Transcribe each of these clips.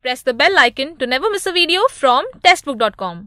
Press the bell icon to never miss a video from testbook.com.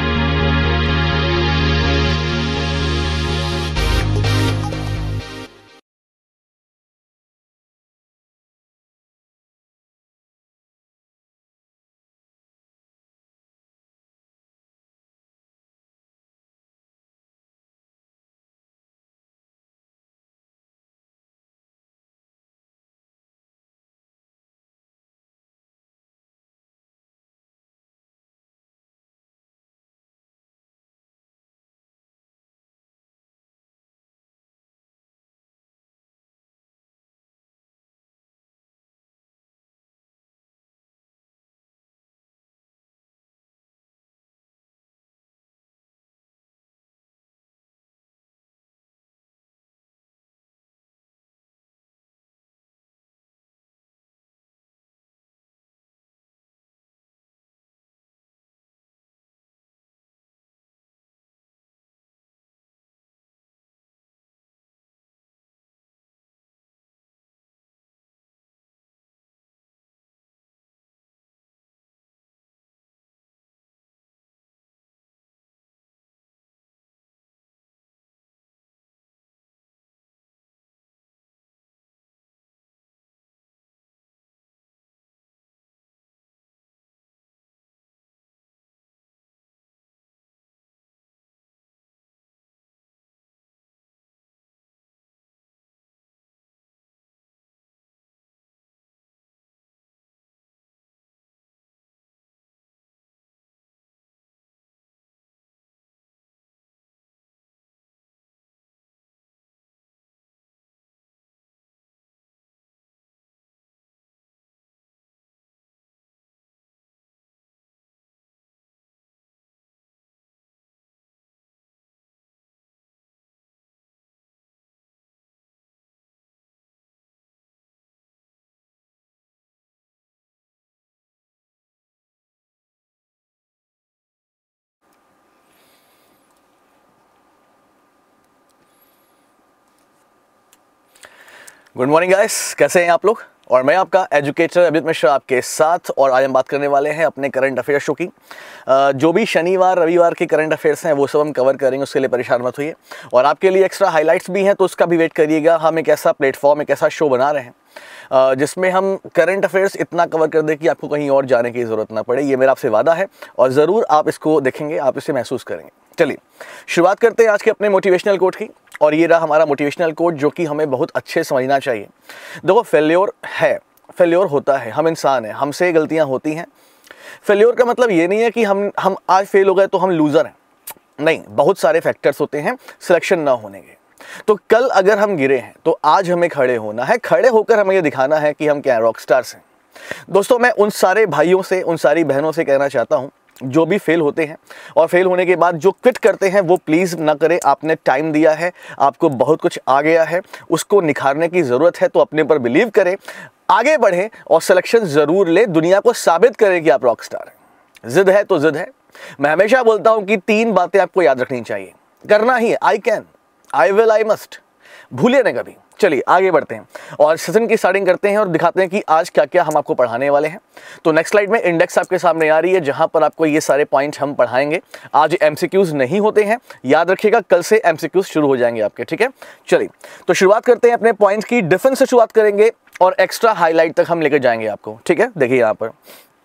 Good morning guys, कैसे हैं आप लोग। और मैं आपका एजुकेटर अमित मिश्रा आपके साथ। और आज हम बात करने वाले हैं अपने करंट अफेयर शो की। जो भी शनिवार रविवार के करंट अफेयर्स हैं वो सब हम कवर करेंगे, उसके लिए परेशान मत होइए। और आपके लिए एक्स्ट्रा हाइलाइट्स भी हैं, तो उसका भी वेट करिएगा। हम एक ऐसा प्लेटफॉर्म, एक ऐसा शो बना रहे हैं जिसमें हम करंट अफेयर्स इतना कवर कर दें कि आपको कहीं और जाने की ज़रूरत ना पड़े। ये मेरा आपसे वादा है और ज़रूर आप इसको देखेंगे, आप इसे महसूस करेंगे। चलिए शुरुआत करते हैं आज के अपने मोटिवेशनल कोट की। और ये रहा हमारा मोटिवेशनल कोट, जो कि हमें बहुत अच्छे समझना चाहिए। देखो, फेल्योर है, फेल्योर होता है, हम इंसान हैं, हमसे गलतियां होती हैं। फेल्योर का मतलब ये नहीं है कि हम आज फेल हो गए तो हम लूज़र हैं, नहीं। बहुत सारे फैक्टर्स होते हैं सिलेक्शन ना होने के। तो कल अगर हम गिरे हैं तो आज हमें खड़े होना है, खड़े होकर हमें ये दिखाना है कि हम क्या रॉक स्टार्स हैं। दोस्तों, मैं उन सारे भाइयों से, उन सारी बहनों से कहना चाहता हूँ जो भी फेल होते हैं और फेल होने के बाद जो क्विट करते हैं, वो प्लीज़ ना करें। आपने टाइम दिया है, आपको बहुत कुछ आ गया है, उसको निखारने की ज़रूरत है। तो अपने पर बिलीव करें, आगे बढ़ें और सिलेक्शन ज़रूर ले, दुनिया को साबित करें कि आप रॉक स्टार हैं। जिद है तो जिद है। मैं हमेशा बोलता हूँ कि 3 बातें आपको याद रखनी चाहिए, करना ही है। I can, I will, I must, भूलिए ना कभी। चलिए आगे बढ़ते हैं और सेशन की स्टार्टिंग करते हैं और दिखाते हैं कि आज क्या क्या हम आपको पढ़ाने वाले हैं। तो नेक्स्ट स्लाइड में इंडेक्स आपके सामने आ रही है, जहां पर आपको ये सारे पॉइंट हम पढ़ाएंगे। आज एमसीक्यूज नहीं होते हैं, याद रखिएगा, कल से एमसीक्यूज शुरू हो जाएंगे आपके, ठीक है। चलिए तो शुरुआत करते हैं अपने पॉइंट्स की। डिफेंस से शुरुआत करेंगे और एक्स्ट्रा हाईलाइट तक हम लेकर जाएंगे आपको, ठीक है। देखिए यहाँ पर,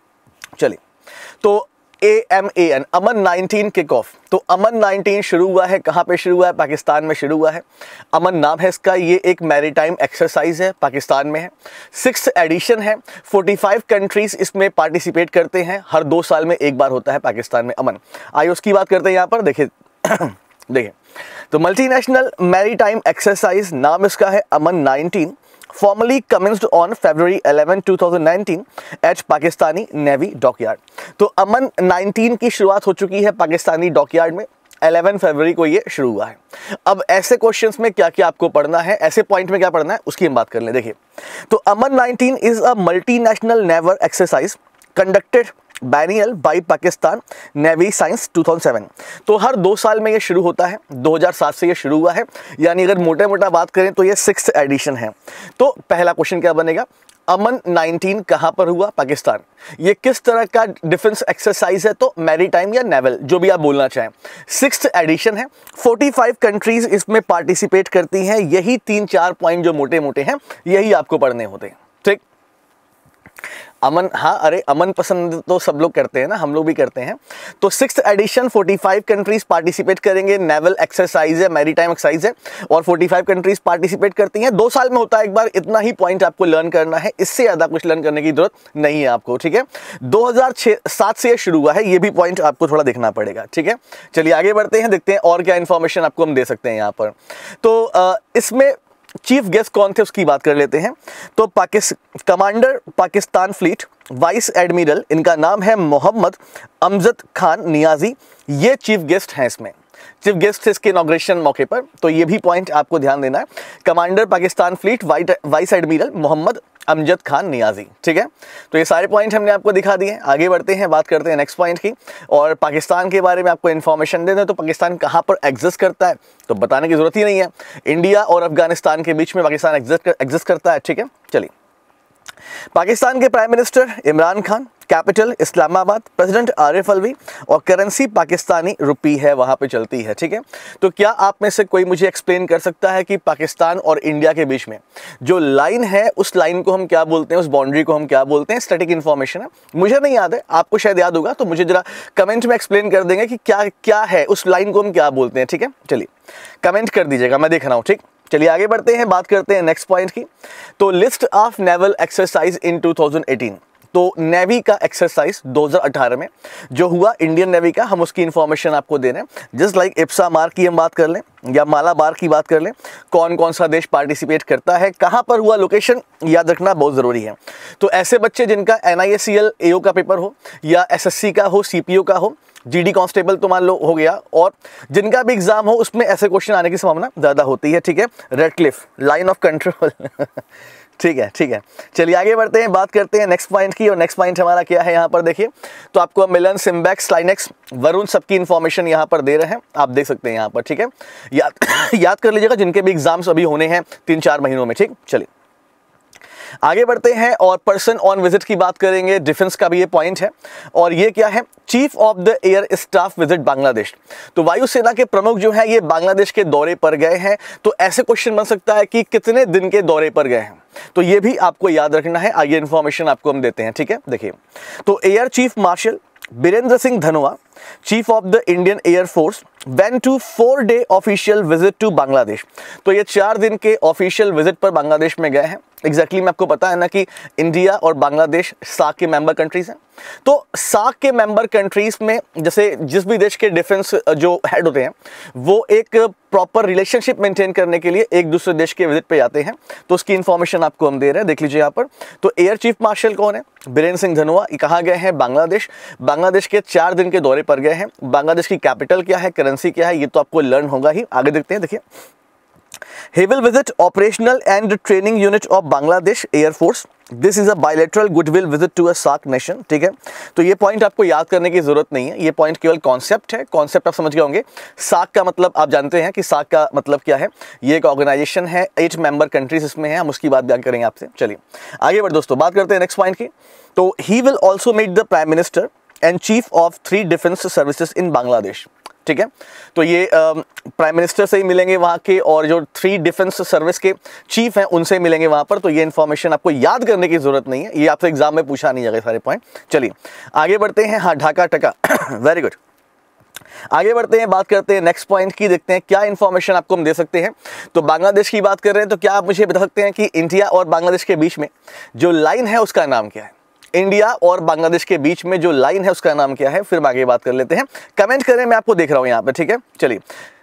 चलिए तो AMAN, अमन 19 किक ऑफ। तो अमन 19 शुरू हुआ है, कहाँ पे शुरू हुआ है? पाकिस्तान में शुरू हुआ है। अमन नाम है इसका। ये एक मैरीटाइम एक्सरसाइज है, पाकिस्तान में है। 6th एडिशन है। 45 कंट्रीज इसमें पार्टिसिपेट करते हैं। हर 2 साल में एक बार होता है पाकिस्तान में अमन। आइए उसकी बात करते हैं यहाँ पर। देखिए देखिए, तो मल्टीनेशनल मैरीटाइम एक्सरसाइज, नाम इसका है Aman 19। Formally commenced on February 11, 2019 at Pakistani navy dockyard. तो अमन 19 की शुरुआत हो चुकी है पाकिस्तानी डॉकयार्ड में। 11 फरवरी को ये शुरू हुआ है। अब ऐसे क्वेश्चंस में क्या क्या आपको पढ़ना है, ऐसे पॉइंट में क्या पढ़ना है, उसकी हम बात कर लें। देखिए, तो Aman 19 is a multinational naval exercise conducted biennial by Pakistan navy since 2007। तो हर 2 साल में ये शुरू होता है। 2007 से ये शुरू हुआ है, यानी अगर मोटा मोटा बात करें तो ये 6th एडिशन है। तो पहला क्वेश्चन क्या बनेगा? अमन 19 कहां पर हुआ? पाकिस्तान। ये किस तरह का डिफेंस एक्सरसाइज है? तो मैरीटाइम या नेवल, जो भी आप बोलना चाहें। 6th एडिशन है, 45 कंट्रीज इसमें पार्टिसिपेट करती हैं। यही 3-4 पॉइंट जो मोटे मोटे हैं यही आपको पढ़ने होते हैं, ठीक। अमन, हाँ, अरे अमन पसंद तो सब लोग करते हैं ना, हम लोग भी करते हैं। तो 6th एडिशन 45 कंट्रीज पार्टिसिपेट करेंगे। नेवल एक्सरसाइज है, मैरीटाइम एक्सरसाइज है और 45 कंट्रीज पार्टिसिपेट करती हैं। 2 साल में होता है एक बार। इतना ही पॉइंट आपको लर्न करना है, इससे ज़्यादा कुछ लर्न करने की जरूरत नहीं है आपको, ठीक है। 2007 से शुरू हुआ है, ये भी पॉइंट आपको थोड़ा देखना पड़ेगा, ठीक है। चलिए आगे बढ़ते हैं, देखते हैं और क्या इन्फॉर्मेशन आपको हम दे सकते हैं यहाँ पर। तो इसमें चीफ गेस्ट कौन थे उसकी बात कर लेते हैं। तो commander Pakistan fleet vice admiral, इनका नाम है मोहम्मद अमजद खान नियाजी, ये चीफ गेस्ट हैं इसमें। चीफ गेस्ट इसके इनॉग्रेशन मौके पर, तो ये भी पॉइंट आपको ध्यान देना है। Commander Pakistan fleet vice admiral Mohammad Amjad Khan Niazi, ठीक है। तो ये सारे पॉइंट हमने आपको दिखा दिए। आगे बढ़ते हैं, बात करते हैं नेक्स्ट पॉइंट की। और पाकिस्तान के बारे में आपको इन्फॉर्मेशन दे दें तो पाकिस्तान कहाँ पर एग्जिस्ट करता है तो बताने की जरूरत ही नहीं है। इंडिया और अफगानिस्तान के बीच में पाकिस्तान एग्जिस्ट करता है, ठीक है। चलिए, पाकिस्तान के prime minister Imran Khan, capital Islamabad, president Arif Alvi और करेंसी पाकिस्तानी रुपी है, वहां पे चलती है, ठीक है। तो क्या आप में से कोई मुझे एक्सप्लेन कर सकता है कि पाकिस्तान और इंडिया के बीच में जो लाइन है उस लाइन को हम क्या बोलते हैं, उस बाउंड्री को हम क्या बोलते हैं? स्टैटिक इन्फॉर्मेशन है, मुझे नहीं याद है, आपको शायद याद होगा, तो मुझे जरा कमेंट में एक्सप्लेन कर देंगे कि क्या क्या है, उस लाइन को हम क्या बोलते हैं, ठीक है। चलिए कमेंट कर दीजिएगा, मैं देख रहा हूँ, ठीक। चलिए आगे बढ़ते हैं, बात करते हैं नेक्स्ट पॉइंट की। तो list of naval exercise in 2018, तो नेवी का एक्सरसाइज 2018 में जो हुआ इंडियन नेवी का, हम उसकी इंफॉर्मेशन आपको दे रहे हैं। जस्ट लाइक इप्सा मार की हम बात कर लें या मालाबार की बात कर लें, कौन कौन सा देश पार्टिसिपेट करता है, कहां पर हुआ, लोकेशन याद रखना बहुत ज़रूरी है। तो ऐसे बच्चे जिनका NIACL AO का पेपर हो या SSC का हो, CPO का हो, GD कांस्टेबल तो मान लो हो गया, और जिनका भी एग्जाम हो उसमें ऐसे क्वेश्चन आने की संभावना ज़्यादा होती है, ठीक है। Radcliffe line of control ठीक है, ठीक है। चलिए आगे बढ़ते हैं, बात करते हैं नेक्स्ट पॉइंट की। और नेक्स्ट पॉइंट हमारा क्या है यहाँ पर देखिए, तो आपको मिलन, सिम्बैक्स, स्लाइनेक्स, वरुण सबकी इन्फॉर्मेशन यहाँ पर दे रहे हैं, आप देख सकते हैं यहाँ पर, ठीक है। याद कर लीजिएगा जिनके भी एग्जाम्स अभी होने हैं 3-4 महीनों में, ठीक। चलिए आगे बढ़ते हैं और पर्सन ऑन विजिट की बात करेंगे। डिफेंस का भी ये पॉइंट है, और ये क्या है? Chief of the air staff visit Bangladesh. तो वायुसेना के प्रमुख जो है ये बांग्लादेश के दौरे पर गए हैं। तो ऐसे क्वेश्चन बन सकता है कि कितने दिन के दौरे पर गए हैं, तो ये भी आपको याद रखना है। आगे इन्फॉर्मेशन आपको हम देते हैं, ठीक है। देखिए, तो air chief marshal Birender Singh Dhanoa, chief of the Indian air force, went to 4-day official visit to Bangladesh. तो ये 4 दिन के ऑफिशियल विजिट पर बांग्लादेश में गए हैं। एग्जैक्टली मैं आपको पता है ना कि इंडिया और बांग्लादेश सार्क के मेंबर कंट्रीज हैं। तो सार्क के मेंबर कंट्रीज में जैसे जिस भी देश के डिफेंस जो हेड होते हैं वो एक प्रॉपर रिलेशनशिप मेंटेन करने के लिए एक दूसरे देश के विजिट पे जाते हैं। तो उसकी इन्फॉर्मेशन आपको हम दे रहे हैं, देख लीजिए यहाँ पर। तो एयर चीफ मार्शल कौन है? बीरेंद्र सिंह धनोआ। कहाँ गए हैं? बांग्लादेश। बांग्लादेश के 4 दिन के दौरे पर गए हैं। बांग्लादेश की कैपिटल क्या है, करेंसी क्या है, ये तो आपको लर्न होगा ही। आगे देखते हैं, देखिए, he will visit operational and training unit of Bangladesh Air Force. This is a bilateral goodwill visit to a SAARC nation, ठीक है। तो ये पॉइंट आपको याद करने की जरूरत नहीं है, ये पॉइंट केवल कॉन्सेप्ट है। कॉन्सेप्ट आप समझ गए होंगे। सार्क का मतलब आप जानते हैं कि सार्क का मतलब क्या है। ये एक ऑर्गेनाइजेशन है, 8 मेंबर कंट्रीज इसमें है, हम उसकी बात बयान करेंगे आपसे। चलिए आगे बढ़ दोस्तों, बात करते हैं नेक्स्ट पॉइंट की। तो he will also meet the Prime Minister and Chief of 3 Defense Services in Bangladesh, ठीक है। तो ये प्राइम मिनिस्टर से ही मिलेंगे वहाँ के, और जो 3 डिफेंस सर्विस के चीफ हैं उनसे मिलेंगे वहाँ पर। तो ये इन्फॉर्मेशन आपको याद करने की जरूरत नहीं है, ये आपसे एग्जाम में पूछा नहीं जाएगा सारे पॉइंट। चलिए आगे बढ़ते हैं। हाँ, ढाका टका वेरी गुड। आगे बढ़ते हैं, बात करते हैं नेक्स्ट पॉइंट की। देखते हैं क्या इन्फॉर्मेशन आपको हम दे सकते हैं। तो बांग्लादेश की बात कर रहे हैं, तो क्या आप मुझे बता सकते हैं कि इंडिया और बांग्लादेश के बीच में जो लाइन है उसका नाम क्या है? इंडिया और बांग्लादेश के बीच में जो लाइन है उसका नाम क्या है? फिर आगे बात कर लेते हैं। कमेंट करें, मैं आपको देख रहा हूं यहाँ पे, ठीक है। चलिए,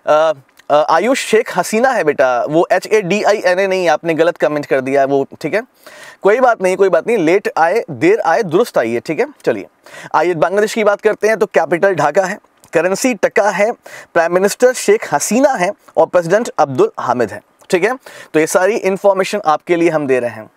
आयुष शेख हसीना है बेटा, वो HADINA नहीं, आपने गलत कमेंट कर दिया है वो, ठीक है। कोई बात नहीं, कोई बात नहीं, लेट आए देर आए दुरुस्त आइए, ठीक है। चलिए आइए बांग्लादेश की बात करते हैं। तो कैपिटल ढाका है, करेंसी टका है, प्राइम मिनिस्टर शेख हसीना है और प्रेसिडेंट अब्दुल हामिद है, ठीक है। तो ये सारी इंफॉर्मेशन आपके लिए हम दे रहे हैं।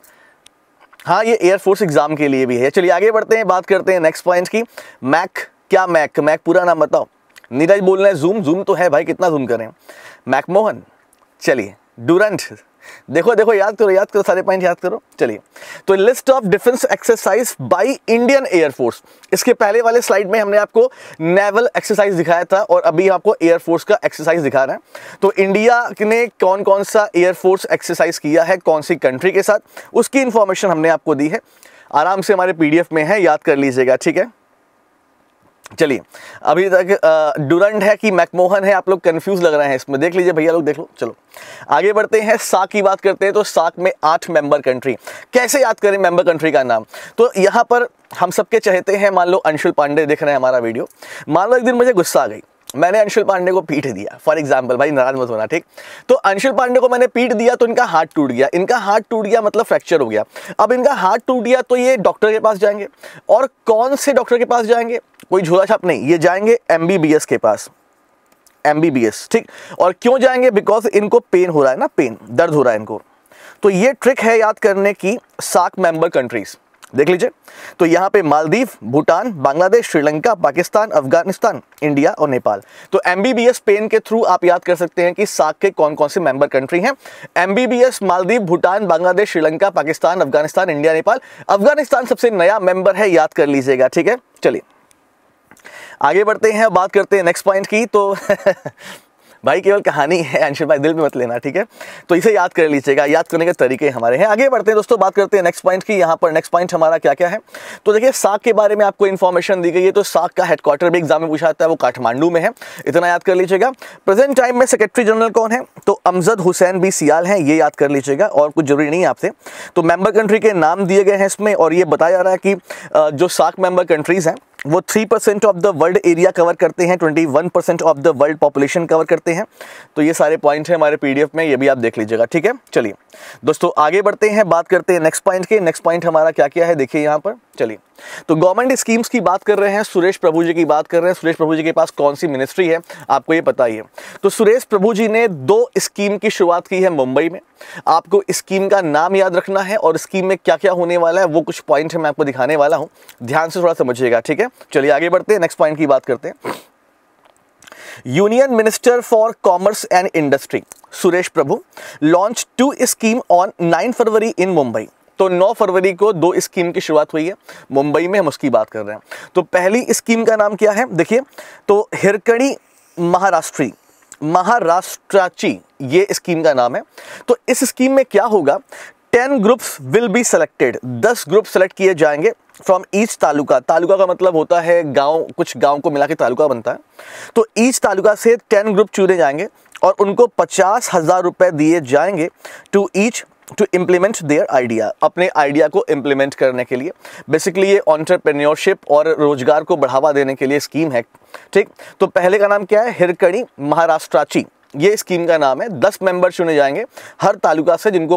हाँ, ये एयरफोर्स एग्जाम के लिए भी है। चलिए आगे बढ़ते हैं, बात करते हैं नेक्स्ट पॉइंट की। मैक, क्या मैक? मैक पूरा नाम बताओ। नीरज बोल रहे हैं जूम, जूम तो है भाई, कितना जूम करें? मैकमोहन। चलिए डूरंट। देखो देखो, याद करो, सारे पॉइंट याद करो। चलिए, तो list of defence exercise by Indian air force. इसके पहले वाले स्लाइड में हमने आपको नेवल एक्सरसाइज दिखाया था और अभी आपको एयरफोर्स का एक्सरसाइज दिखा रहे हैं। तो इंडिया ने कौन कौन सा एयरफोर्स एक्सरसाइज किया है, कौन सी कंट्री के साथ, उसकी इंफॉर्मेशन हमने आपको दी है। आराम से हमारे पीडीएफ में है, याद कर लीजिएगा, ठीक है। चलिए, अभी तक डूरंट है कि मैकमोहन है, आप लोग कंफ्यूज लग रहे हैं इसमें, देख लीजिए भैया लोग, देख लो। चलो आगे बढ़ते हैं, साक की बात करते हैं। तो साक में 8 मेंबर कंट्री। कैसे याद करें मेंबर कंट्री का नाम? तो यहाँ पर हम सबके चहेते हैं, मान लो अंशुल पांडे देख रहे हैं हमारा वीडियो, मान लो एक दिन मुझे गुस्सा आ गई, मैंने अंशुल पांडे को पीट दिया, फॉर एग्जाम्पल, भाई नाराज मत होना, ठीक। तो अंशुल पांडे को मैंने पीट दिया तो इनका हाथ टूट गया, इनका हाथ टूट गया मतलब फ्रैक्चर हो गया। अब इनका हाथ टूट गया तो ये डॉक्टर के पास जाएंगे, और कौन से डॉक्टर के पास जाएंगे? कोई झोला छाप नहीं, ये जाएंगे एमबीबीएस के पास, एमबीबीएस, ठीक। और क्यों जाएंगे? बिकॉज इनको पेन हो रहा है ना, पेन, दर्द हो रहा है इनको। तो ये ट्रिक है याद करने की, सार्क मेंबर कंट्रीज देख लीजिए। तो यहाँ पे मालदीव, भूटान, बांग्लादेश, श्रीलंका, पाकिस्तान, अफगानिस्तान, इंडिया और नेपाल। तो एमबीबीएस पेन के थ्रू आप याद कर सकते हैं कि सार्क के कौन कौन से मेंबर कंट्री हैं। MBBS, Maldives, Bhutan, Bangladesh, Sri Lanka, Pakistan, Afghanistan, India, Nepal. अफगानिस्तान सबसे नया मेंबर है, याद कर लीजिएगा, ठीक है। चलिए आगे बढ़ते हैं, बात करते हैं नेक्स्ट पॉइंट की। तो भाई केवल कहानी है अंशुल भाई, दिल में मत लेना, ठीक है। तो इसे याद कर लीजिएगा, याद करने के तरीके हमारे हैं। आगे बढ़ते हैं दोस्तों, बात करते हैं नेक्स्ट पॉइंट की। यहाँ पर नेक्स्ट पॉइंट हमारा क्या क्या है? तो देखिए, सार्क के बारे में आपको इन्फॉर्मेशन दी गई है। तो सार्क का हेडक्वार्टर भी एग्जाम में पूछा जाता है, वो काठमांडू में है, इतना याद कर लीजिएगा। प्रेजेंट टाइम में सेक्रेटरी जनरल कौन है? तो अमजद हुसैन बी सियाल हैं, ये याद कर लीजिएगा, और कुछ जरूरी नहीं है आपसे। तो मेंबर कंट्री के नाम दिए गए हैं इसमें, और ये बताया जा रहा है कि जो सार्क मेंबर कंट्रीज हैं वो 3% of the world area cover करते हैं, 21% of the world population cover करते हैं। तो ये सारे पॉइंट हैं हमारे पीडीएफ में, ये भी आप देख लीजिएगा, ठीक है। चलिए दोस्तों आगे बढ़ते हैं, बात करते हैं नेक्स्ट पॉइंट के। नेक्स्ट पॉइंट हमारा क्या क्या है देखिए यहाँ पर। चलिए, तो गवर्नमेंट स्कीम्स की बात कर रहे हैं, सुरेश प्रभु जी की बात कर रहे हैं। सुरेश प्रभु जी के पास कौन सी मिनिस्ट्री है आपको ये पता ही है। तो सुरेश प्रभु जी ने 2 स्कीम की शुरुआत की है मुंबई में। आपको स्कीम का नाम याद रखना है और स्कीम में क्या क्या होने वाला है वो कुछ पॉइंट है मैं आपको दिखाने वाला हूं, ध्यान से थोड़ा समझिएगा, ठीक है। चलिए आगे बढ़ते हैं, नेक्स्ट पॉइंट की बात करते हैं। Union minister for commerce and industry Suresh Prabhu launch 2 scheme on 9 February in Mumbai. तो 9 फरवरी को 2 स्कीम की शुरुआत हुई है मुंबई में, हम उसकी बात कर रहे हैं। तो पहली स्कीम का नाम क्या है देखिए, तो हिरकणी महाराष्ट्राची, ये स्कीम का नाम है। तो इस स्कीम में क्या होगा, 10 groups will be selected, 10 group select किए जाएंगे फ्रॉम ईच तालुका। तालुका का मतलब होता है गांव, कुछ गांव को मिला के तालुका बनता है। तो ईच तालुका से 10 ग्रुप चुने जाएंगे और उनको 50,000 रुपए दिए जाएंगे to each to implement their idea, अपने आइडिया को इम्प्लीमेंट करने के लिए। बेसिकली ये एंटरप्रेन्योरशिप और रोजगार को बढ़ावा देने के लिए स्कीम है, ठीक। तो पहले का नाम क्या है, हिरकणी महाराष्ट्राची, ये स्कीम का नाम है। 10 मेंबर चुने जाएंगे हर तालुका से, जिनको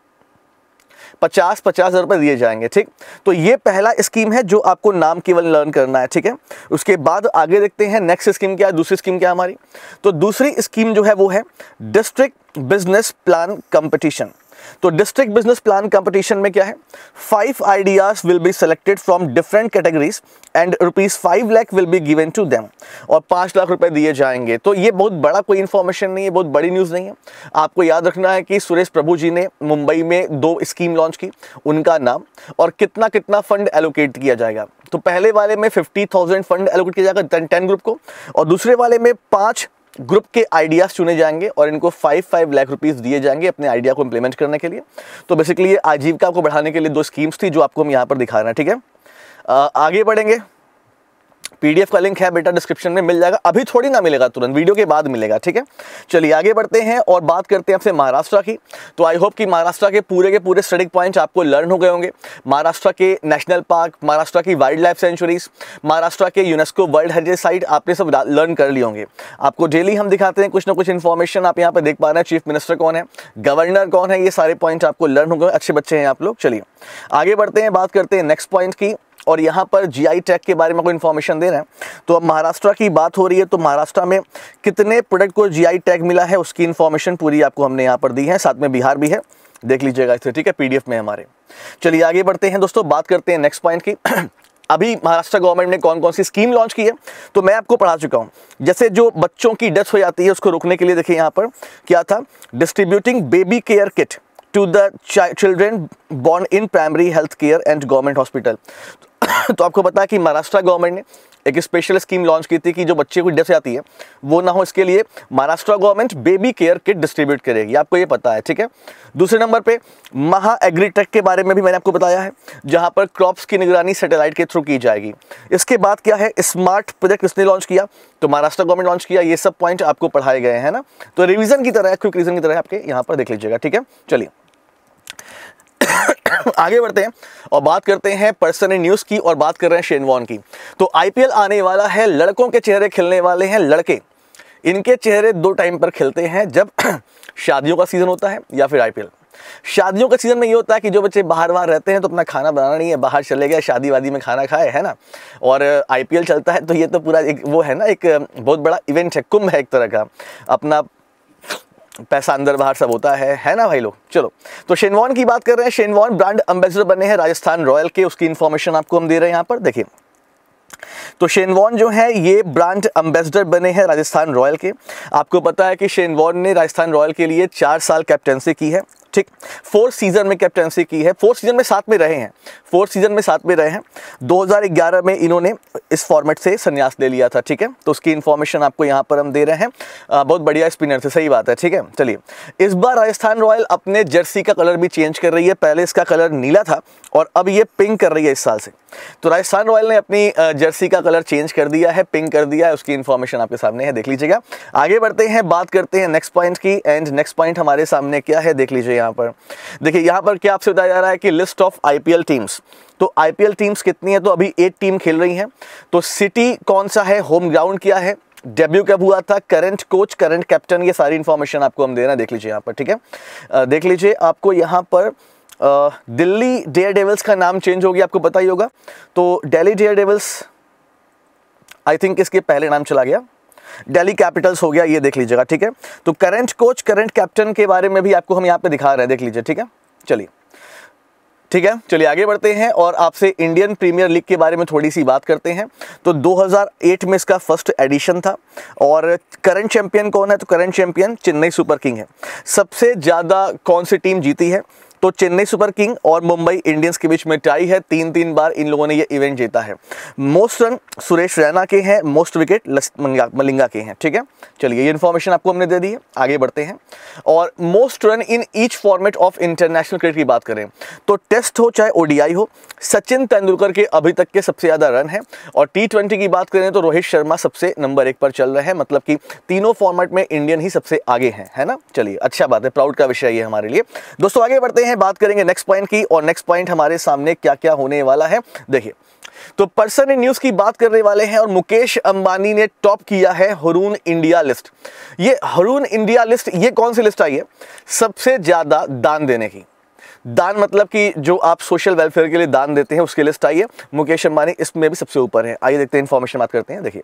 50,000 रुपए दिए जाएंगे, ठीक। तो ये पहला स्कीम है जो आपको नाम केवल लर्न करना है, ठीक है। उसके बाद आगे देखते हैं नेक्स्ट स्कीम क्या है, दूसरी स्कीम क्या है हमारी। तो दूसरी स्कीम जो है वो है डिस्ट्रिक्ट बिजनेस प्लान कंपटीशन। तो डिस्ट्रिक्ट बिजनेस प्लान कंपटीशन में क्या है, 5 ideas will be selected from different categories and ₹5 lakh will be given to them, और 5 लाख रुपए दिए जाएंगे। तो ये बहुत बड़ा कोई इंफॉर्मेशन नहीं है, बहुत बड़ी न्यूज़ नहीं है। आपको याद रखना है कि सुरेश प्रभु जी ने मुंबई में 2 स्कीम लॉन्च की, उनका नाम और कितना कितना फंड एलोकेट किया जाएगा। तो पहले वाले में 50,000 फंड एलोकेट किया जाएगा 10 ग्रुप को, और दूसरे वाले में 5 ग्रुप के आइडियाज चुने जाएंगे और इनको 5 लाख रुपीस दिए जाएंगे अपने आइडिया को इंप्लीमेंट करने के लिए। तो बेसिकली ये आजीविका को बढ़ाने के लिए 2 स्कीम्स थी जो आपको हम यहाँ पर दिखा रहे हैं, ठीक है। आगे बढ़ेंगे, पीडीएफ का लिंक है बेटा डिस्क्रिप्शन में, मिल जाएगा। अभी थोड़ी ना मिलेगा, तुरंत वीडियो के बाद मिलेगा, ठीक है। चलिए आगे बढ़ते हैं और बात करते हैं आपसे महाराष्ट्र की। तो आई होप कि महाराष्ट्र के पूरे स्टडी पॉइंट्स आपको लर्न हो गए होंगे। महाराष्ट्र के नेशनल पार्क, महाराष्ट्र की वाइल्ड लाइफ सेंचुरीज, महाराष्ट्र के यूनेस्को वर्ल्ड हेरिटेज साइट आपने सब लर्न कर लिए होंगे। आपको डेली हम दिखाते हैं कुछ ना कुछ इन्फॉर्मेशन, आप यहाँ पर देख पा रहे हैं। चीफ मिनिस्टर कौन है, गवर्नर कौन है, ये सारे पॉइंट आपको लर्न हो गए, अच्छे बच्चे हैं आप लोग। चलिए आगे बढ़ते हैं, बात करते हैं नेक्स्ट पॉइंट की। और यहाँ पर जीआई टैग के बारे में कोई इन्फॉर्मेशन दे रहे हैं। तो अब महाराष्ट्र की बात हो रही है, तो महाराष्ट्र में कितने प्रोडक्ट को जीआई टैग मिला है उसकी इन्फॉर्मेशन पूरी आपको हमने यहाँ पर दी है, साथ में बिहार भी है, देख लीजिएगा इसे, ठीक है, पीडीएफ में हमारे। चलिए आगे बढ़ते हैं दोस्तों, बात करते हैं नेक्स्ट पॉइंट की। अभी महाराष्ट्र गवर्नमेंट ने कौन कौन सी स्कीम लॉन्च की है तो मैं आपको पढ़ा चुका हूँ। जैसे जो बच्चों की डेथ हो जाती है उसको रोकने के लिए देखिए यहाँ पर क्या था, distributing baby care kit to the children born in primary health care and government hospital. तो आपको पता है कि महाराष्ट्र गवर्नमेंट ने एक स्पेशल स्कीम लॉन्च की थी कि जो बच्चे को डेथ जाती है वो ना हो, इसके लिए Maharashtra government baby care kit distribute करेगी, आपको ये पता है, ठीक है। दूसरे नंबर पे महा एग्रीटेक के बारे में भी मैंने आपको बताया है, जहां पर क्रॉप्स की निगरानी सैटेलाइट के थ्रू की जाएगी। इसके बाद क्या है, स्मार्ट प्रोजेक्ट किसने लॉन्च किया, तो महाराष्ट्र गवर्नमेंट लॉन्च किया। ये सब पॉइंट आपको पढ़ाए गए हैं ना, तो रिविजन की तरह, क्विक रिविजन की तरह आपके यहाँ पर देख लीजिएगा, ठीक है। चलिए आगे बढ़ते हैं और बात करते हैं पर्सन इन न्यूज़ की, और बात कर रहे हैं शेन वॉर्न की। तो आईपीएल आने वाला है, लड़कों के चेहरे खिलने वाले हैं, लड़के इनके चेहरे दो टाइम पर खिलते हैं, जब शादियों का सीजन होता है या फिर आईपीएल। शादियों के सीजन में ये होता है कि जो बच्चे बाहर रहते हैं तो अपना खाना बनाना नहीं है, बाहर चले गए शादी वादी में खाना खाए, है ना। और आईपीएल चलता है तो ये तो पूरा एक वो है ना, एक बहुत बड़ा इवेंट है, कुंभ है एक तरह का, अपना पैसा अंदर बाहर सब होता है ना भाई लोग। चलो, तो शेन वॉर्न की बात कर रहे हैं। शेन वॉर्न ब्रांड एम्बेसडर बने हैं राजस्थान रॉयल के, उसकी इंफॉर्मेशन आपको हम दे रहे हैं यहाँ पर, देखिए। तो शेन वॉर्न जो है ये ब्रांड एम्बेसडर बने हैं राजस्थान रॉयल के। आपको पता है कि शेन वॉर्न ने राजस्थान रॉयल के लिए 4 साल कैप्टनसी की है, ठीक। 4 सीजन में कैप्टनसी की है, 4 सीजन में साथ में रहे हैं, 4 सीजन में साथ में रहे हैं। 2011 में इन्होंने इस फॉर्मेट से संन्यास ले लिया था, ठीक है। तो उसकी इन्फॉर्मेशन आपको यहाँ पर हम दे रहे हैं। बहुत बढ़िया स्पिनर थे, सही बात है, ठीक है। चलिए, इस बार राजस्थान रॉयल अपने जर्सी का कलर भी चेंज कर रही है। पहले इसका कलर नीला था और अब ये पिंक कर रही है इस साल से। तो राजस्थान रॉयल ने अपनी जर्सी का कलर चेंज कर दिया है, पिंक कर दिया है, उसकी इन्फॉर्मेशन आपके सामने है, देख लीजिएगा। आगे बढ़ते हैं, बात करते हैं नेक्स्ट पॉइंट की, एंड नेक्स्ट पॉइंट हमारे सामने क्या है, देख लीजिए यहाँ पर। देखिए यहाँ पर क्या आपसे बताया जा रहा है कि लिस्ट ऑफ आईपीएल टीम्स। तो आईपीएल टीम्स कितनी है, तो अभी 8 टीम खेल रही हैं। तो सिटी कौन सा है, होम ग्राउंड क्या है, डेब्यू कब हुआ था, करंट कोच, करंट कैप्टन, ये सारी इन्फॉर्मेशन आपको हम दे रहे हैं, देख लीजिए यहाँ पर, ठीक है। देख लीजिए, आपको यहाँ पर दिल्ली डेयर डेविल्स का नाम चेंज हो गया, आपको पता ही होगा। तो Delhi daredevils I think इसके पहले नाम चला गया, दिल्ली कैपिटल्स हो गया, ये देख लीजिएगा, ठीक है। तो करंट कोच, करंट कैप्टन के बारे में भी आपको हम यहाँ पे दिखा रहे हैं, देख लीजिए, ठीक है। चलिए, ठीक है, चलिए आगे बढ़ते हैं और आपसे इंडियन प्रीमियर लीग के बारे में थोड़ी सी बात करते हैं। तो 2008 में इसका फर्स्ट एडिशन था, और करंट चैंपियन कौन है, तो current champion Chennai super king है। सबसे ज़्यादा कौन सी टीम जीती है, तो चेन्नई सुपर किंग और मुंबई इंडियंस के बीच में टाई है, 3-3 बार इन लोगों ने ये इवेंट जीता है। मोस्ट रन सुरेश रैना के हैं, मोस्ट विकेट मलिंगा के हैं, ठीक है। चलिए, ये इन्फॉर्मेशन आपको हमने दे दी है, आगे बढ़ते हैं। और most run in each format of international cricket की बात करें तो टेस्ट हो चाहे ओडीआई हो, सचिन तेंदुलकर के अभी तक के सबसे ज़्यादा रन है। और T20 की बात करें तो रोहित शर्मा सबसे नंबर 1 पर चल रहे हैं, मतलब कि तीनों फॉर्मेट में इंडियन ही सबसे आगे हैं, है ना। चलिए, अच्छा बात है, प्राउड का विषय ये हमारे लिए। दोस्तों आगे बढ़ते हैं, बात करेंगे नेक्स्ट पॉइंट की, और नेक्स्ट पॉइंट हमारे सामने क्या क्या होने वाला है, देखिए। तो पर्सन इन न्यूज़ की बात करने वाले हैं, और मुकेश अंबानी ने टॉप किया है हरून इंडिया लिस्ट। ये हरून इंडिया लिस्ट, ये कौन सी लिस्ट आई है, सबसे ज़्यादा दान देने की। दान मतलब कि जो आप सोशल वेलफेयर के लिए दान देते हैं उसकी लिस्ट आई है। मुकेश अंबानी इसमें भी सबसे ऊपर है। आइए देखते हैं, इन्फॉर्मेशन बात करते हैं, देखिए।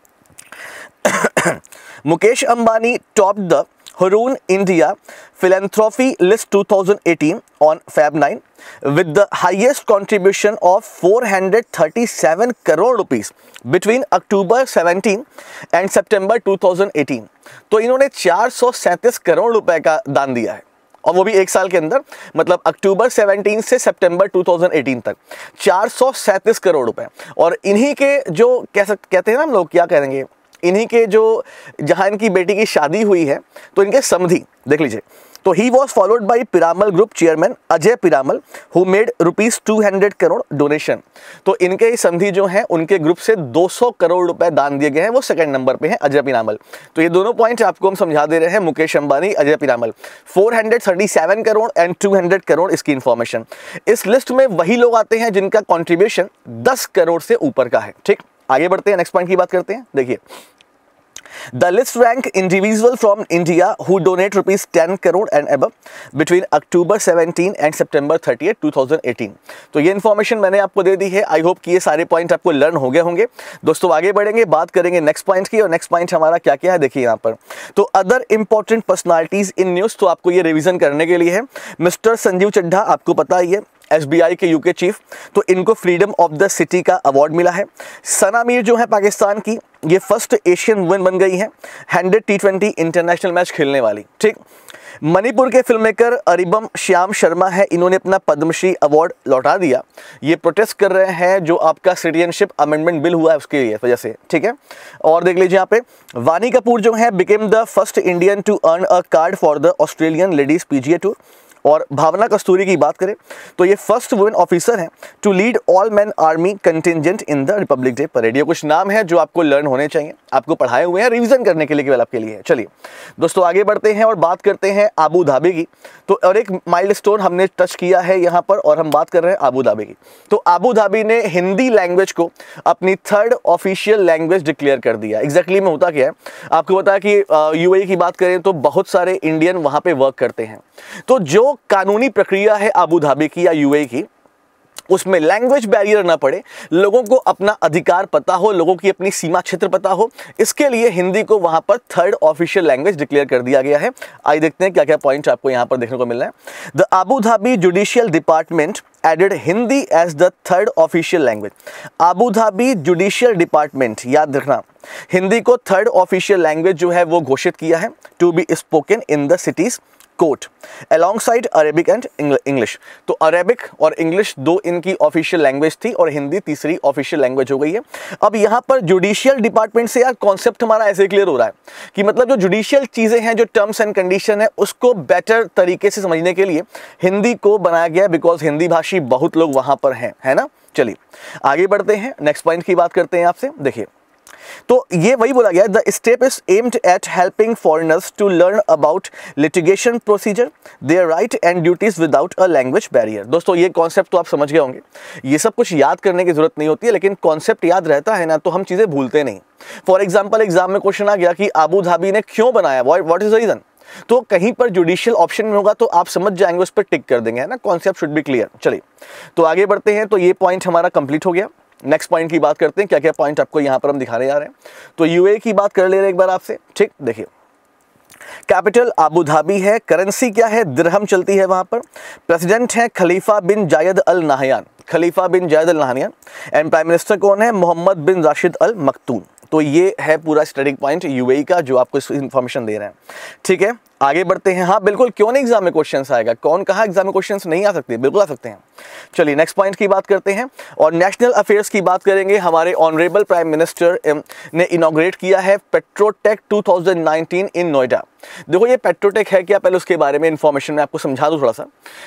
Mukesh Ambani top the Haroon India Philanthropy List 2018 on Feb 9 with the highest contribution of 437 crore rupees between October 17 and September 2018। तो इन्होंने 437 करोड़ रुपए का दान दिया है, और वो भी एक साल के अंदर, मतलब अक्टूबर 17 से सितंबर 2018 तक 437 करोड़ रुपए। और इन्हीं के जो कहते हैं ना हम लोग, क्या कहेंगे, इन्हीं के जो जहां इनकी बेटी की शादी हुई है तो इनके समधी देख लीजिए। तो he was followed by Piramal group chairman Ajay Piramal who made ₹200 crore donation. तो इनके ही समधी जो हैं उनके ग्रुप से 200 करोड़ रुपए दान दिए गए हैं, वो सेकंड नंबर पे हैं अजय पिरामल। तो ये दोनों पॉइंट आपको हम समझा दे रहे हैं, मुकेश अंबानी, अजय पिरामल। 437 करोड़ एंड 200 करोड़ इसकी इंफॉर्मेशन। इस लिस्ट में वही लोग आते हैं जिनका कॉन्ट्रीब्यूशन 10 करोड़ से ऊपर का है, ठीक। आगे बढ़ते हैं, नेक्स्ट पॉइंट की बात करते हैं, देखिए। The list rank individual from India who donate ₹10 crore and above between October 17 and September 30, 2018। तो ये इन्फॉर्मेशन मैंने आपको दे दी है। आई होप कि ये सारे पॉइंट आपको लर्न हो गए होंगे। दोस्तों आगे बढ़ेंगे, बात करेंगे नेक्स्ट पॉइंट की, और नेक्स्ट पॉइंट हमारा क्या क्या है, देखिए यहाँ पर। तो other important personalities in news, तो आपको ये रिविजन करने के लिए है। मिस्टर संजीव चड्ढा, आपको पता ही है, SBI के यूके चीफ, तो इनको फ्रीडम ऑफ द सिटी का अवार्ड मिला है। सना मीर जो है पाकिस्तान की, ये फर्स्ट एशियन वुमेन बन गई है 100 T20 इंटरनेशनल मैच खेलने वाली। ठीक। मणिपुर के फिल्म मेकर अरिबम श्याम शर्मा है, इन्होंने अपना पद्मश्री अवार्ड लौटा दिया। ये प्रोटेस्ट कर रहे हैं जो आपका सिटीजनशिप अमेंडमेंट बिल हुआ है उसके वजह से। ठीक है। और देख लीजिए यहाँ पे वानी कपूर जो है became the first Indian to earn a card for the Australian ladies PGA tour. और भावना कस्तूरी की बात करें तो ये फर्स्ट वुमेन ऑफिसर हैं to lead all man army contingent in the republic day parade. ये कुछ नाम है जो आपको लर्न होने चाहिए, आपको पढ़ाए हुए हैं रिवीजन करने के लिए, केवल आपके लिए। चलिए दोस्तों आगे बढ़ते हैं और बात करते हैं आबू धाबी की। तो और एक माइलस्टोन हमने टच किया है यहाँ पर, और हम बात कर रहे हैं आबू धाबी की। तो आबू धाबी ने हिंदी लैंग्वेज को अपनी 3rd ऑफिशियल लैंग्वेज डिक्लेयर कर दिया। एग्जैक्टली में होता क्या है आपको पता है कि UAE की बात करें तो बहुत सारे इंडियन वहाँ पे वर्क करते हैं। तो जो कानूनी प्रक्रिया है आबू धाबी की या UAE की, उसमें लैंग्वेज बैरियर ना पड़े, लोगों को अपना अधिकार पता हो, लोगों की अपनी सीमा क्षेत्र पता हो, इसके लिए हिंदी को वहां पर 3rd ऑफिशियल लैंग्वेज डिक्लेयर कर दिया गया है। आइए देखते हैं क्या क्या पॉइंट आपको यहां पर देखने को मिल रहा है। The Abu Dhabi judicial department added Hindi as the 3rd official language. Abu Dhabi judicial department, याद रखना, हिंदी को 3rd ऑफिशियल लैंग्वेज जो है वो घोषित किया है to be spoken in the cities court alongside Arabic and English. तो अरेबिक और इंग्लिश 2 इनकी ऑफिशियल लैंग्वेज थी और हिंदी तीसरी ऑफिशियल लैंग्वेज हो गई है। अब यहाँ पर जुडिशियल डिपार्टमेंट से यार कॉन्सेप्ट हमारा ऐसे क्लियर हो रहा है कि मतलब जो जुडिशियल चीज़ें हैं, जो टर्म्स एंड कंडीशन है, उसको बेटर तरीके से समझने के लिए हिंदी को बनाया गया है, बिकॉज हिंदी भाषी बहुत लोग वहाँ पर हैं, है ना। चलिए आगे बढ़ते हैं, नेक्स्ट पॉइंट की बात करते हैं आपसे। देखिए तो ये वही बोला गया, the step is aimed at helping foreigners to learn about litigation procedure, their right and duties without a language barrier. दोस्तों ये कॉन्सेप्ट तो आप समझ गए होंगे, ये सब कुछ याद करने की जरूरत नहीं होती है, लेकिन कॉन्सेप्ट याद रहता है ना तो हम चीजें भूलते नहीं। फॉर एग्जाम्पल एग्जाम में क्वेश्चन आ गया कि आबू धाबी ने क्यों बनाया, व्हाट इज द रीजन, तो कहीं पर जुडिशियल ऑप्शन में होगा तो आप समझ जाएंगे, उस पर टिक कर देंगे, है ना। Concept should be clear. चलिए तो आगे बढ़ते हैं, तो ये पॉइंट हमारा कंप्लीट हो गया। नेक्स्ट पॉइंट की बात करते हैं, क्या क्या पॉइंट आपको यहां पर हम दिखाने जा रहे हैं। तो UAE की बात कर ले रहे हैं एक बार आपसे। ठीक, देखिए कैपिटल आबू धाबी है, करेंसी क्या है, दिरहम चलती है वहां पर। प्रेसिडेंट है खलीफा bin Zayed al Nahyan, Khalifa bin Zayed al Nahyan. And prime minister कौन है, मोहम्मद बिन राशिद अल मखतूम। तो ये है पूरा स्टडी पॉइंट UAE का जो आपको इन्फॉर्मेशन दे रहे हैं। ठीक है आगे बढ़ते हैं। हाँ बिल्कुल, क्यों नहीं एग्जाम में क्वेश्चंस आएगा, कौन कहा एग्जाम में क्वेश्चंस नहीं आ सकते, बिल्कुल आ सकते हैं। चलिए नेक्स्ट पॉइंट की बात करते हैं और नेशनल अफेयर्स की बात करेंगे। हमारे ऑनरेबल प्राइम मिनिस्टर ने इनॉग्रेट किया है पेट्रोटेक 2019 इन नोएडा। देखो ये पेट्रोटेक है क्या, पहले उसके बारे में इंफॉर्मेशन मैं आपको समझा दूं थोड़ा सा।